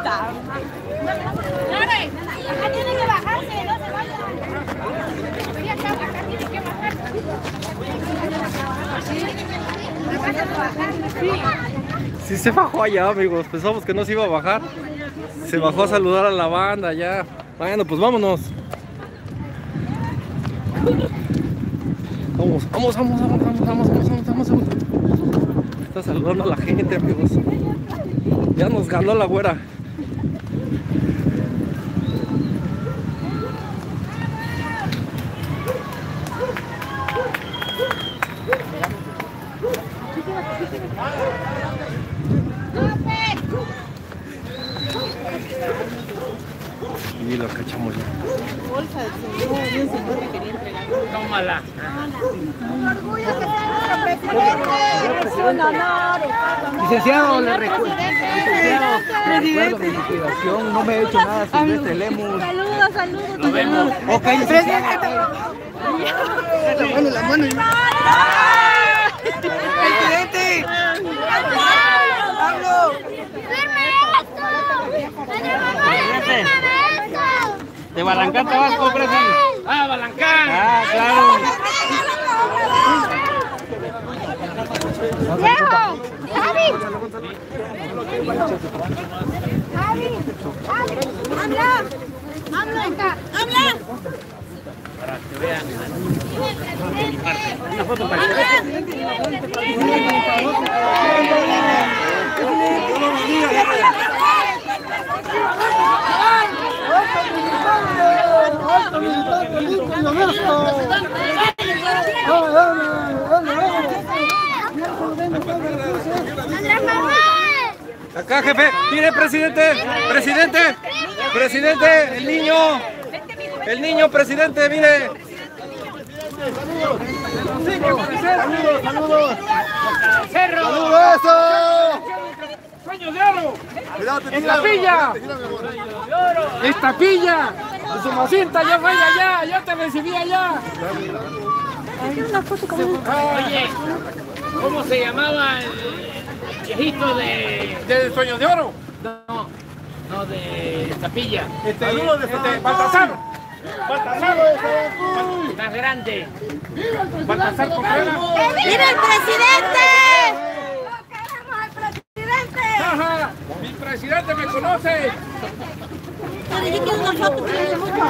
Sí se bajó allá, amigos. Pensamos que no se iba a bajar. Se bajó a saludar a la banda ya. Bueno, pues vámonos. Vamos, vamos, vamos, vamos, vamos, vamos, vamos, vamos, vamos. Está saludando a la gente, amigos. Ya nos ganó la güera. Y lo cachamos ya. Bolsa del señor, y un señor que quería entregar. Tómala. Un orgullo que sea nuestro presidente. Es un honor. Licenciado, le recuerdo. Licenciado, le recuerdo mi liquidación. No me he hecho nada Silvestre Lemus. Saludos, saludos. Nos vemos. Ok, licenciado. Bueno, la mano. ¡Presidente! ¡Pablo! ¡Firme esto! ¡Presidente! De Balancán, Tabasco, presidente. Ah, Balancán. Ah, claro. ¡Viejo! ¡Javi! ¡Javi! ¡Javi! ¡Habla! ¡Habla! ¡Habla! Para que vean mi parte. Una foto para Acá, jefe. Mire, presidente. Presidente. Presidente. El niño. El niño, presidente, mire. Saludos, saludos. Cerro. ¡Saludos, eso! ¡Sueños de oro! Cuidado, ¡En la pilla! ¡Esta pilla! ¡En su macinta! ¡Yo fui allá! ¡Yo te recibí allá! Oye, ¿cómo se llamaba el viejito de... ¿De Sueños de Oro? No, no, de esta pilla? Este, saludos de este, Baltasar. Baltasar de Veracruz. Más grande. Baltasar Contreras. ¡Viva el presidente! ¡Queremos al presidente! Ajá, mi presidente me conoce. Pero yo quiero una foto con el mundo.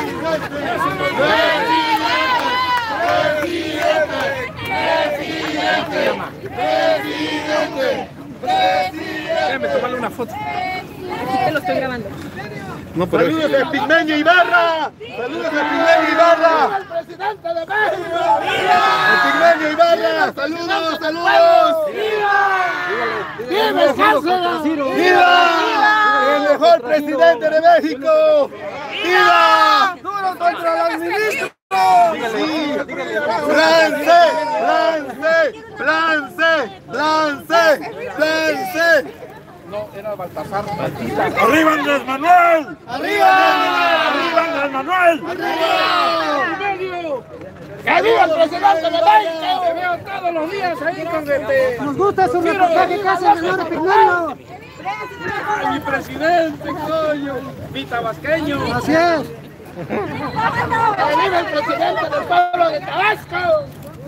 Déjame tomarle una foto. Aquí te lo estoy grabando. No, pero... ¡Saludos de Pigmeño Ibarra! ¡Saludos de Pigmeño Ibarra! ¡Al presidente de México! Epigmenio Ibarra, saludos, saludos. ¡Viva el Cárcel! ¡Viva! ¡El mejor presidente de México! ¡Viva! ¡Duro contra los ministros! Sí. ¡Plan C! ¡Plan C! ¡Plan C! ¡Plan C! ¡Plan C! No, era Baltasar. ¡Arriba Andrés Manuel! ¡Arriba! ¡Arriba Andrés Manuel! ¡Arriba! ¡Que viva el presidente de México! Te veo todos los días ahí con este... Nos gusta su reportaje que hace el señor Epigmenio. ¡Ay, mi presidente, coño! ¡Mi tabasqueño! Así es. ¡Que viva el presidente del pueblo de Tabasco!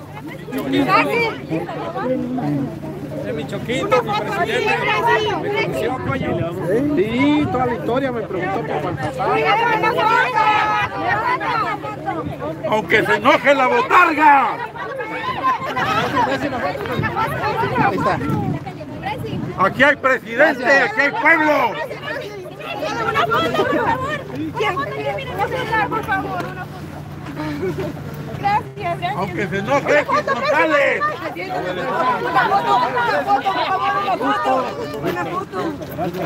Es mi Choquito, mi presidente. Me conoció, coño. Sí, toda la historia me preguntó por Baltasar. ¡Aunque se enoje la botarga! Ahí está. Aquí hay presidente, aquí hay pueblo. Una foto, por favor. Por favor, una foto. Gracias, gracias. Aunque se enoje, González. Una foto, una foto, por favor, una foto. Una foto.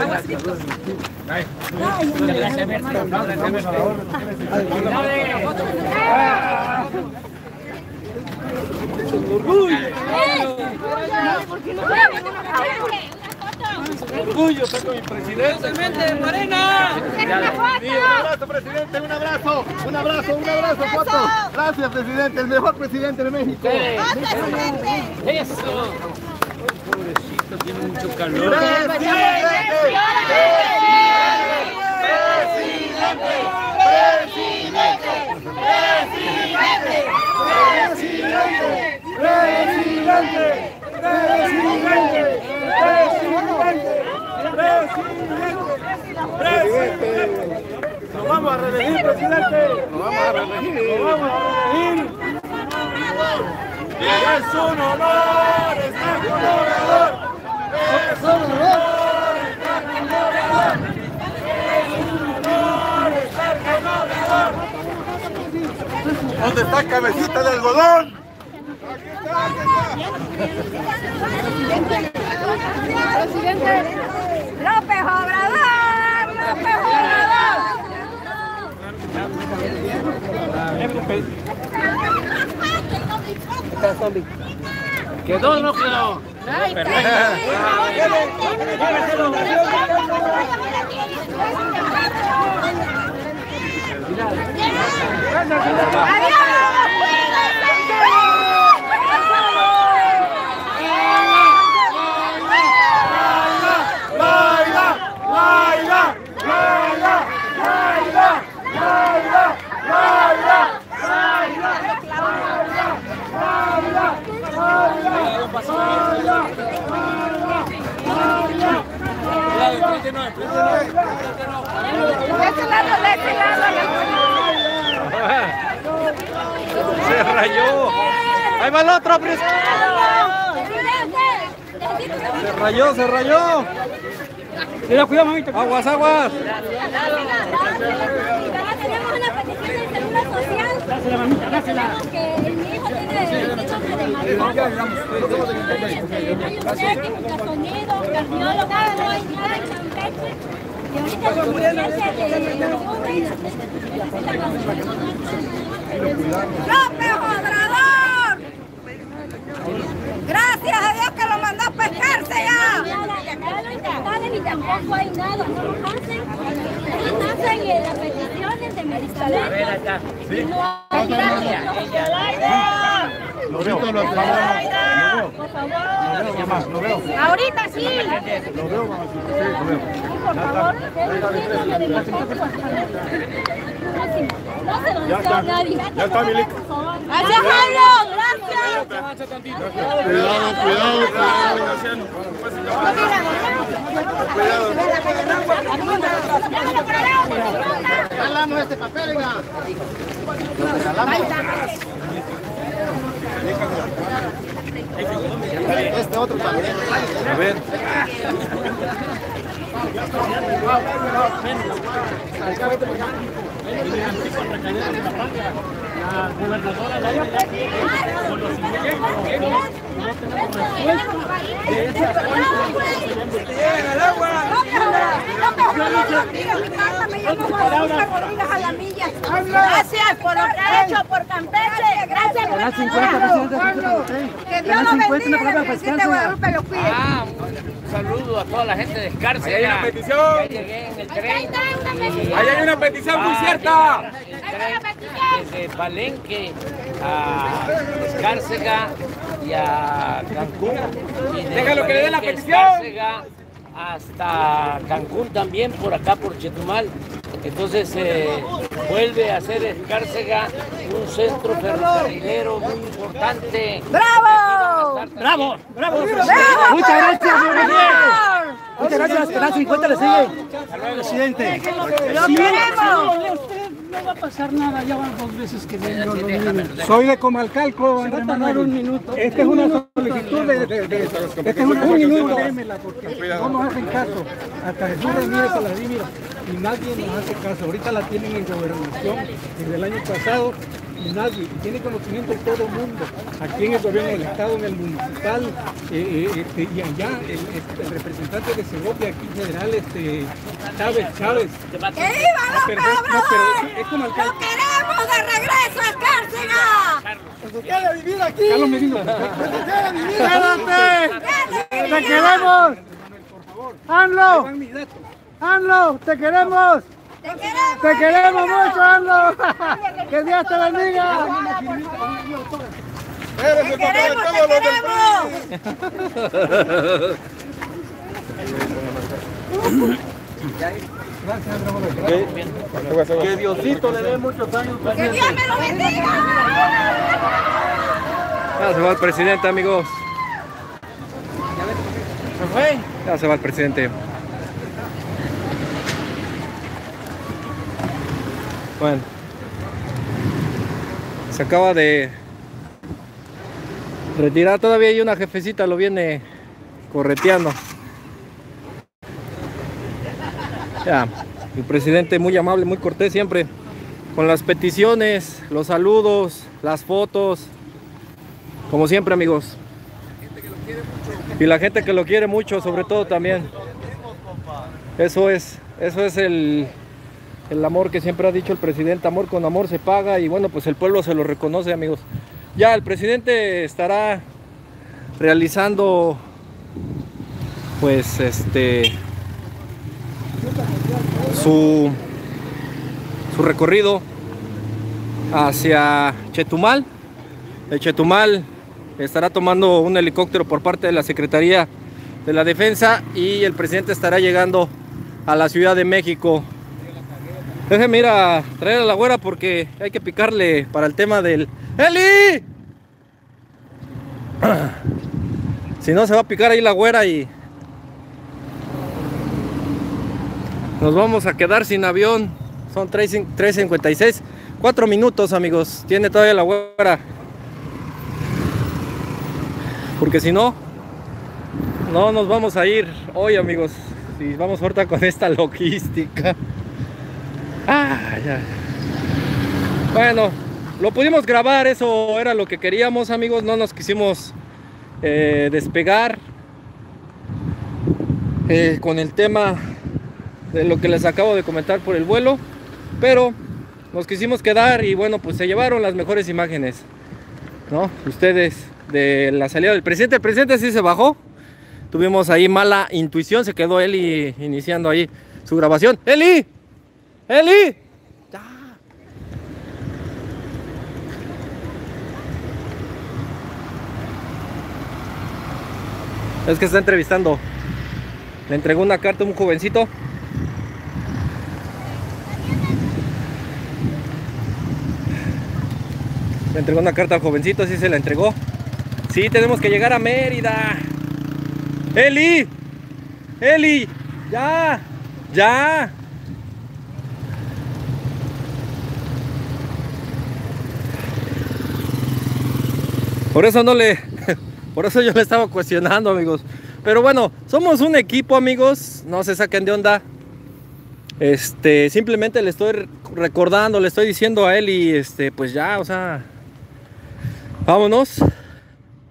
Orgullo, tengo mi presidente. ¡Presidente Morena! Sí, un abrazo, presidente, un abrazo, un abrazo, un abrazo, foto. Gracias, presidente, el mejor presidente de México. Eso. Pobrecito, tiene mucho calor. Nos vamos a reelegir, presidente. Nos vamos a reelegir. Nos vamos a reelegir. Es un honor estar con Obrador. Es un honor estar con Obrador. Es un honor estar con Obrador. ¿Dónde está Cabecita de Algodón? Presidente López Obrador, López Obrador. ¿Quedó o no quedó? Se rayó. Ahí va el otro, presidente. Se rayó, se rayó. Mira, cuidado, mamita. Aguas, aguas. Tenemos una petición del Seguro Social. Dásela, mamita, dásela. Que mi hijo tiene síndrome de Marfan. Hay un técnico, ultrasonido, cardiólogo, no hay nada en Campeche. Y ahorita la emergencia de ¡López Obrador! Gracias a Dios que lo mandó a pescarse ya. Ya lo intentaron y tampoco hay nada. No lo hacen. No hacen en las peticiones de medicamentos. A ver, acá. No hay nada. Lo veo, lo veo. Por favor. Lo veo. Ahorita sí. Lo veo, mamá. Sí, lo veo. Por favor, síndrome de Marfan. No se lo deseo a nadie. Ya está, Milik. ¡Gracias, Pablo! ¡Gracias! Cuidado, cuidado, cuidado. Jalamos este papel, venga. Este otro también. A ver. La gobernadora la conocimiento Gracias por lo que ha hecho por Campeche. Gracias por que Dios lo bendiga, que presidente Guadalupe lo cuide. Ah, un saludo a toda la gente de Escárcega. Ahí hay una petición. Ya llegué en el tren. Ahí hay una petición muy cierta. Desde Palenque a Escárcega y a Cancún. Y de Déjalo que le dé la Palenque, petición. Escárcega hasta Cancún también, por acá por Chetumal. Entonces eh, vuelve a ser Escárcega un centro ferrocarrilero muy importante. ¡Bravo! ¡Bravo! ¡Bravo! Muchas gracias, muchas gracias. Que la cincuenta le sigue. Presidente. ¡Lo queremos! No va a pasar nada, ya van dos veces que no lo vienen. Soy de Comalcalco, Andrés Manuel. Un minuto. Esta es una solicitud de... de, de este es una un minuto. Démela, porque no nos hacen caso. Hasta Jesús Ramírez a la Dívida y nadie nos hace caso. Ahorita la tienen en gobernación desde el año pasado y nadie. Y tiene conocimiento de todo el mundo. Aquí en el gobierno del Estado, en el municipal, eh, eh, este, y allá el, el, el representante de Segovia, aquí federal, este, Chávez, Chávez. ¡Que viva López Obrador! Es como ¡Lo queremos de regreso a Escárcega! ¡Se quiere vivir aquí! ¡Carlos Medina! ¡Se quiere vivir! ¡Quédate! ¡Te queremos! ¡AMLO! ¡AMLO! ¡Te queremos! ¡Te queremos! ¡Te queremos mucho, AMLO! ¡Que Dios te bendiga! ¡Te queremos, te queremos! Que Diosito le dé muchos años. ¡Que Dios me lo bendiga! Ya se va el presidente, amigos. ¿Se fue? Ya se va el presidente. Bueno, se acaba de retirar. Todavía hay una jefecita, lo viene correteando. Ya, el presidente muy amable, muy cortés siempre, con las peticiones, los saludos, las fotos, como siempre, amigos. Y la gente que lo quiere mucho, sobre todo también. Eso es, eso es el, el amor que siempre ha dicho el presidente. Amor con amor se paga, y bueno, pues el pueblo se lo reconoce, amigos. Ya el presidente estará realizando, pues, este, su, su recorrido hacia Chetumal. De Chetumal estará tomando un helicóptero por parte de la Secretaría de la Defensa y el presidente estará llegando a la Ciudad de México. Déjenme ir a traer a la güera porque hay que picarle para el tema del... ¡Eli! Si no, se va a picar ahí la güera y nos vamos a quedar sin avión. Son tres cincuenta y seis, cuatro minutos, amigos. Tiene todavía la güera, porque si no, no nos vamos a ir hoy, amigos. Si vamos ahorita con esta logística. Ah, ya. Bueno, lo pudimos grabar, eso era lo que queríamos, amigos. No nos quisimos eh, despegar eh, con el tema de lo que les acabo de comentar por el vuelo, pero nos quisimos quedar y bueno, pues se llevaron las mejores imágenes, ¿no? Ustedes, de la salida del presidente. El presidente sí se bajó, tuvimos ahí mala intuición, se quedó Eli iniciando ahí su grabación. ¡Eli! ¡Eli! ¡Ya! Es que está entrevistando. Le entregó una carta a un jovencito. Le entregó una carta al jovencito, sí se la entregó. Sí, tenemos que llegar a Mérida. ¡Eli! ¡Eli! ¡Ya! ¡Ya! Por eso no le... Por eso yo le estaba cuestionando, amigos. Pero bueno, somos un equipo, amigos. No se saquen de onda. Este, simplemente le estoy recordando, le estoy diciendo a él y este, pues ya, o sea, vámonos.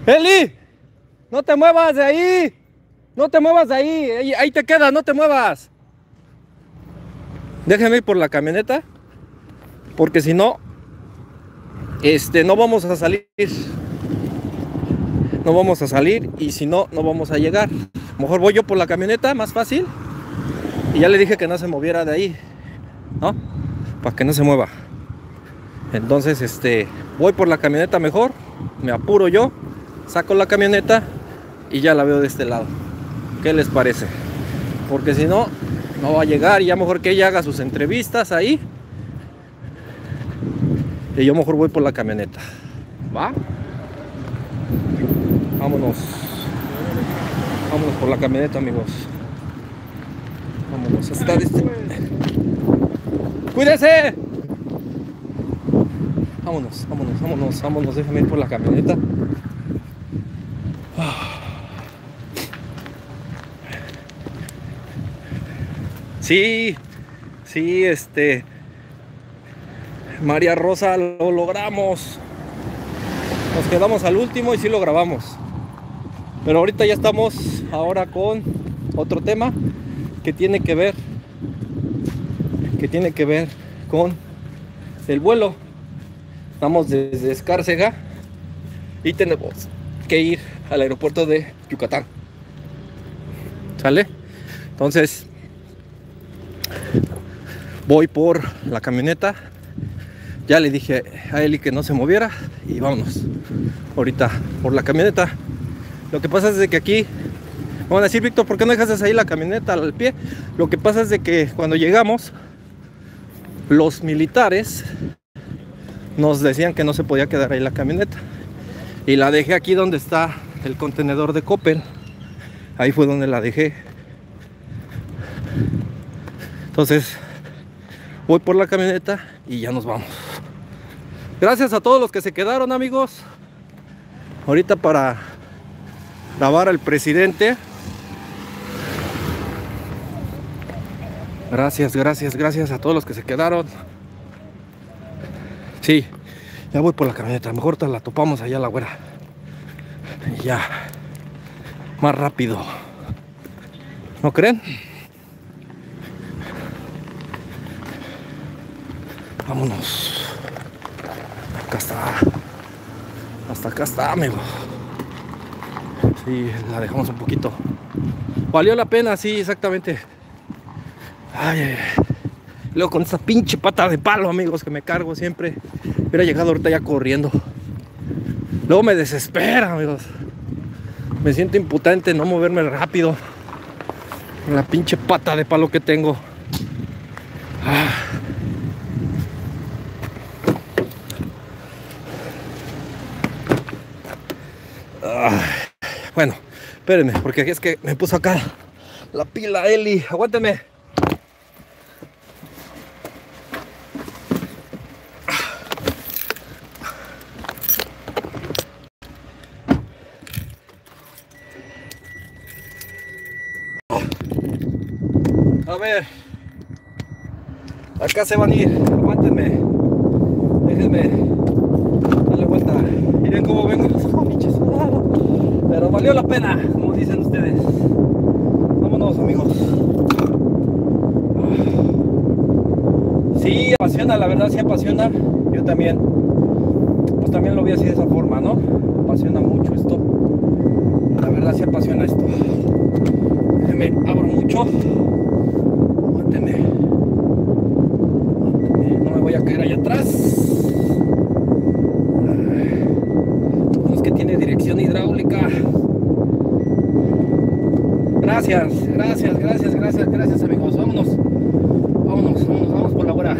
Eli, no te muevas de ahí. No te muevas de ahí. Ahí, ahí te quedas, no te muevas. Déjame ir por la camioneta. Porque si no, este, no vamos a salir. No vamos a salir y si no, no vamos a llegar. Mejor voy yo por la camioneta, más fácil. Y ya le dije que no se moviera de ahí, ¿no? Para que no se mueva. Entonces, este, voy por la camioneta mejor. Me apuro yo, saco la camioneta y ya la veo de este lado. ¿Qué les parece? Porque si no, no va a llegar. Y ya mejor que ella haga sus entrevistas ahí. Y yo mejor voy por la camioneta. ¿Va? Vámonos. Vámonos por la camioneta, amigos. Vámonos hasta este. ¡Cuídese! Vámonos, vámonos, vámonos, vámonos. Déjame ir por la camioneta. Sí, sí, este. María Rosa, lo logramos. Nos quedamos al último y sí lo grabamos. Pero ahorita ya estamos ahora con otro tema que tiene que ver que tiene que ver con el vuelo. Estamos desde Escárcega y tenemos que ir al aeropuerto de Yucatán. ¿Sale? Entonces voy por la camioneta. Ya le dije a Eli que no se moviera y vámonos ahorita por la camioneta. Lo que pasa es de que aquí me van a decir, Víctor, ¿por qué no dejas ahí la camioneta al pie? Lo que pasa es de que cuando llegamos, los militares nos decían que no se podía quedar ahí la camioneta. Y la dejé aquí donde está el contenedor de Coppel. Ahí fue donde la dejé. Entonces, voy por la camioneta y ya nos vamos. Gracias a todos los que se quedaron, amigos. Ahorita para grabar al presidente. Gracias, gracias, gracias a todos los que se quedaron. Sí, ya voy por la camioneta. Mejor te la topamos allá, la güera. Y ya, más rápido. ¿No creen? Vámonos. Acá está. Hasta acá está, amigo. Sí, la dejamos un poquito. Valió la pena, sí, exactamente. Ay, ay, ay. Luego con esta pinche pata de palo, amigos, que me cargo siempre. Hubiera llegado ahorita ya corriendo. Luego me desespera, amigos. Me siento impotente no moverme rápido. La pinche pata de palo que tengo. Ah. Ah. Bueno, espérenme, porque es que me puso acá la pila Eli. Aguántenme. A ver, acá se van a ir, aguántenme, déjenme darle vuelta. Miren cómo vengo, pero valió la pena, como dicen ustedes. Vámonos, amigos. Sí, apasiona, la verdad sí apasiona. Yo también, pues también lo vi así de esa forma, ¿no? Apasiona mucho esto. La verdad sí apasiona esto. Déjenme, abro mucho. Aguántenme. No me voy a caer allá atrás. No es que tiene dirección hidráulica. Gracias, gracias, gracias, gracias, gracias, amigos. Vámonos. Vámonos, vámonos, vamos por la hora.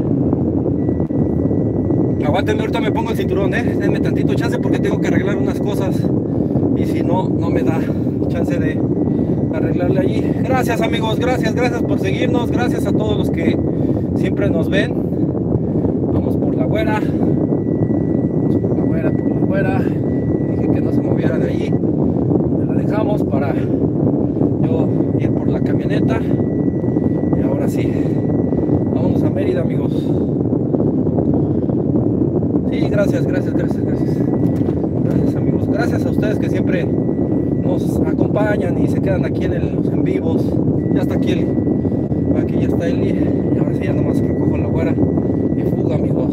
Aguántenme, ahorita me pongo el cinturón, eh. Denme tantito chance porque tengo que arreglar unas cosas. Y si no, no me da chance de arreglarle allí. Gracias, amigos, gracias, gracias por seguirnos. Gracias a todos los que siempre nos ven. Vamos por la güera. Vamos por la güera, por la güera. Dije que no se moviera de allí. La dejamos para yo ir por la camioneta. Y ahora sí, vámonos a Mérida, amigos. Sí, gracias, gracias, gracias, gracias. Gracias, amigos. gracias a ustedes que siempre nos acompañan y se quedan aquí en el, los en vivos. Ya está aquí el, aquí ya está Eli, y ahora sí ya nomás recojo la güera y fuga, amigos.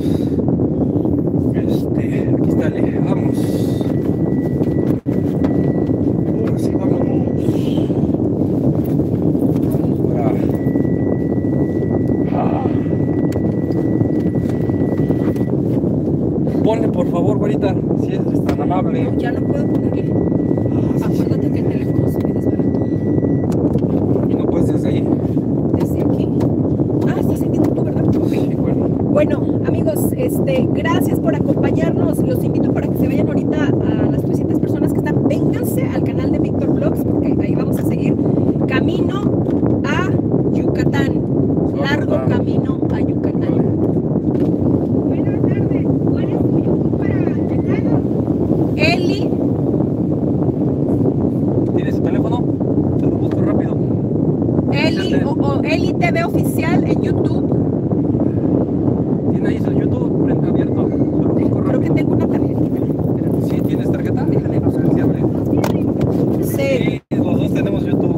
Este, aquí está Eli, vamos. Ahora sí, vámonos. Vamos para... Ah. Ponle por favor, güerita, si es tan amable. Ya no puedo ponerle. Acuérdate que el teléfono se me desbarató. Y no puedes desde ahí. Desde aquí. Ah, estás en YouTube, ¿verdad? Sí, bueno. Bueno, amigos, este, gracias por acompañarnos. Los invito para que se vayan ahorita a las trescientas personas que están. Vénganse al canal de Víctor Vlogs, porque ahí vamos a seguir camino a Yucatán. Largo camino a Yucatán. Buenas tardes. ¿Cuál es tu YouTube para empezar? Eli. ¿Tienes su teléfono? Te lo busco rápido. Eli, o, o Eli T V Oficial en YouTube. ¿Tiene ahí su YouTube frente abierto? Se lo busco Creo que rápido. tengo una tarjetita. ¿Sí tienes tarjeta? Déjame ver. ¿Se abre? Sí. Sí, los dos tenemos YouTube.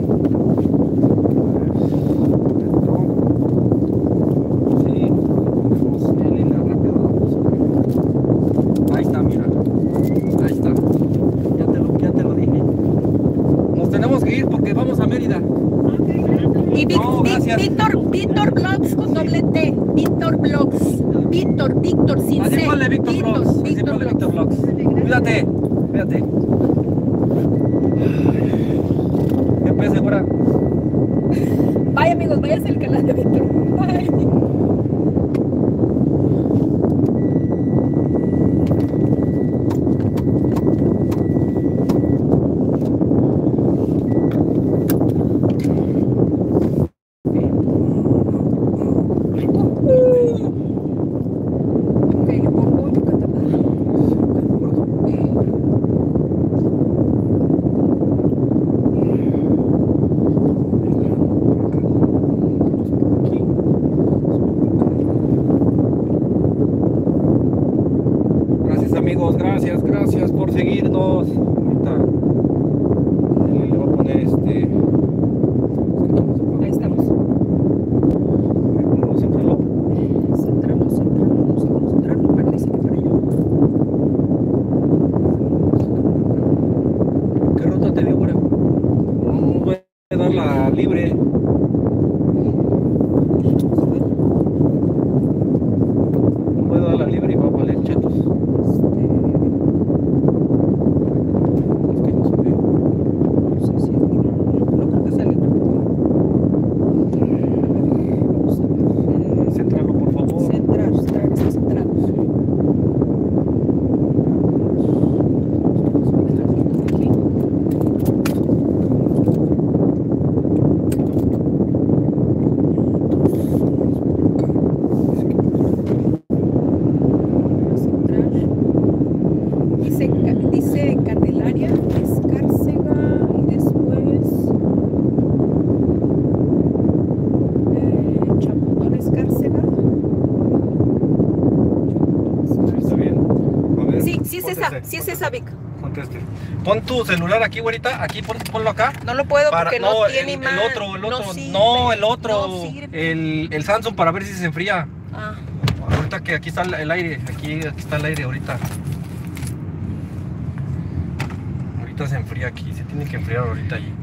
Sí, tenemos el hilo rápido. Lo busco. Ahí está, mira. Ahí está. Ya te lo, ya te lo dije. Nos tenemos que ir porque vamos a Mérida. Y Vic- No, Vic- gracias. Víctor, Víctor Vlogs con doble T. Víctor Vlogs. Víctor, Víctor sin Así C. ponle Víctor Vlogs. Así Víctor ponle Víctor Vlogs. Vlogs. Cuídate, cuídate. ¿Qué pesa, güera? Bye, amigos, váyanse al canal de Víctor. Bye. Ok, yo pongo Yucatán. Gracias, amigos, gracias, gracias por seguirnos. Ahorita le voy a poner este. Ahí estamos. Vamos a centrarlo. Centrarnos, centrarnos, no sé cómo centrarlo, pero dice que para allá. ¿Qué ruta te dio, güera? No voy a dar la libre. No voy a dar la libre y va a valer chetos. Es que no se ve. No sé si es libre. No creo que sea libre. Vamos a ver. Eh, Céntralo, por favor. Centrar, centrar, está centrado. Aquí. Centrar. Dice, Ca- dice Candelaria, Escárcega y después eh, Champotón Escárcega. Está bien. A ver, Sí, sí es esa, conteste, sí es esa, Vic. conteste. Pon tu celular aquí, güerita. Aquí, pon- ponlo acá. No lo puedo Para- porque no, el, tiene el imán. otro, el no otro, sirve, no, el otro, no sirve. el, el Samsung para ver si se enfría. Ah, Ahorita que aquí está el, el aire, aquí, aquí está el aire ahorita. Ahorita se enfría aquí, se tiene que enfriar ahorita ahí.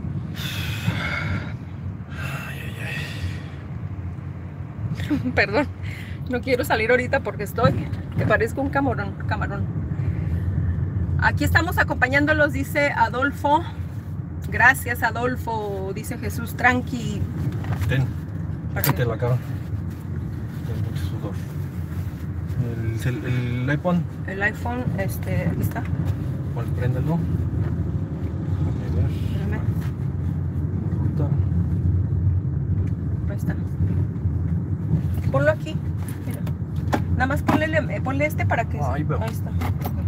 perdón. No quiero salir ahorita porque estoy, que parezco un camarón, camarón. Aquí estamos acompañándolos, dice Adolfo. Gracias, Adolfo, dice Jesús, tranqui. Ten, ¿Para quítate qué? la cara. Ten mucho sudor. El, cel- el iPhone, El iPhone, este, aquí está. pues préndelo. Déjame ver. Espérame. Ruta. Ahí está. Ponlo aquí. Mira. Nada más ponle, eh, ponle este para que. Ahí veo. Ahí está. Ok.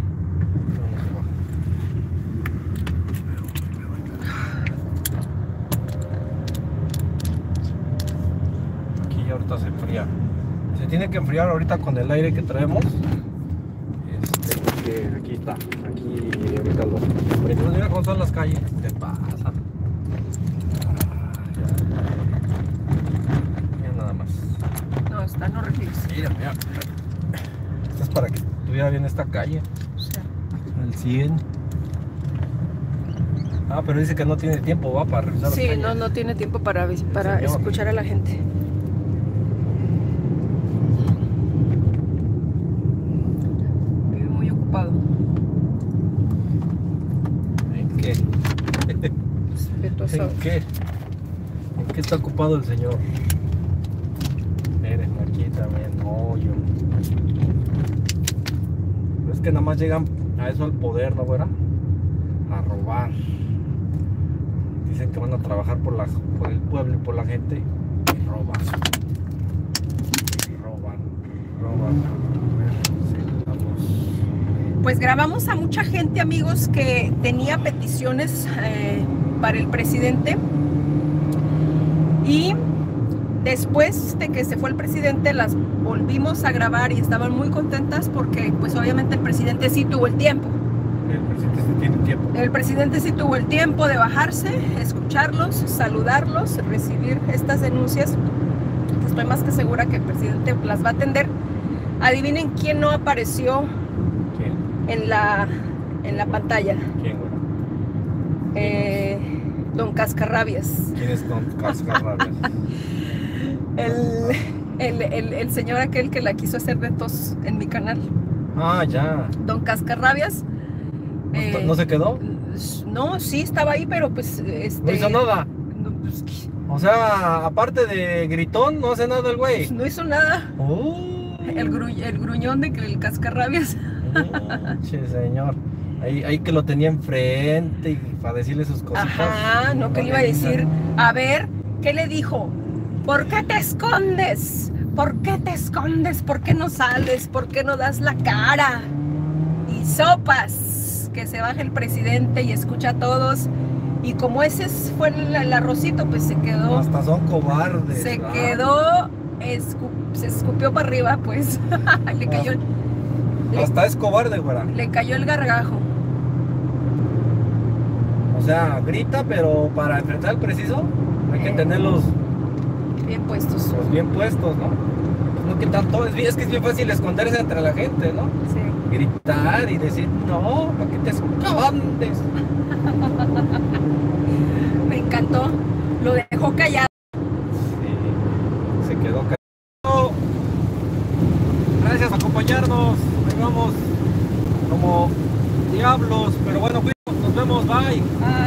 Aquí ya ahorita se enfría. Se tiene que enfriar ahorita con el aire que traemos. Este, porque aquí está, aquí ahorita lo... Ahorita mira cómo son las calles, ¿qué te pasa? Mira nada más. No, están horribles. Mira, mira. Esto es para que estuviera bien esta calle. O sea, Al cien. Ah, pero dice que no tiene tiempo, va, para revisar las sí, calles. no, no tiene tiempo para, para Señor. escuchar a la gente. Vive muy ocupado. ¿En qué? Respetuoso. ¿En qué? ¿En qué está ocupado el señor? Miren, aquí también, hoyo. Pero es que nada más llegan a eso al poder, ¿no, güera? A robar. Dicen que van a trabajar por, la, por el pueblo y por la gente y roban. Y roban, roban. A ver, sí, vamos. Pues grabamos a mucha gente, amigos, que tenía peticiones eh, para el presidente. Y después de que se fue el presidente, las volvimos a grabar y estaban muy contentas porque, pues obviamente el presidente sí tuvo el tiempo. El presidente sí tiene tiempo. El presidente sí tuvo el tiempo de bajarse, escucharlos, saludarlos, recibir estas denuncias. Estoy más que segura que el presidente las va a atender. Adivinen quién no apareció ¿Quién? en la, en la pantalla. ¿Quién, güera? Eh, Don Cascarrabias. ¿Quién es Don Cascarrabias? El, el, el, el señor aquel que la quiso hacer de tos en mi canal. Ah, ya. Don Cascarrabias. ¿No, eh, ¿no se quedó? No, sí estaba ahí, pero pues este, No hizo nada. no, pues, ¿qué? O sea, aparte de gritón, no hace nada el güey. Pues, no hizo nada. Oh. El, gru, el gruñón de que el Cascarrabias. Che, señor. Ahí, ahí que lo tenía enfrente y para decirle sus cositas. Ajá, no, que le iba a decir. A ver, ¿qué le dijo? ¿Por qué te escondes? ¿Por qué te escondes? ¿Por qué no sales? ¿Por qué no das la cara? Y sopas, que se baje el presidente y escucha a todos. Y como ese fue el, el arrocito, pues se quedó. Hasta son cobardes. Se ¿verdad? quedó, escu, se escupió para arriba, pues. le cayó, le, Hasta es cobarde, güera. le cayó el gargajo. O sea, grita, pero para enfrentar al preciso hay que Eh. tenerlos Bien puestos. pues, bien puestos, ¿no? No que tanto, es, es que es bien fácil esconderse entre la gente, ¿no? Sí. Gritar y decir, no, para que te escondes. Me encantó. Lo dejó callado. Sí, se quedó callado. Gracias por acompañarnos. Ahí vamos como diablos, pero bueno, cuídanos, nos vemos, bye. Ah.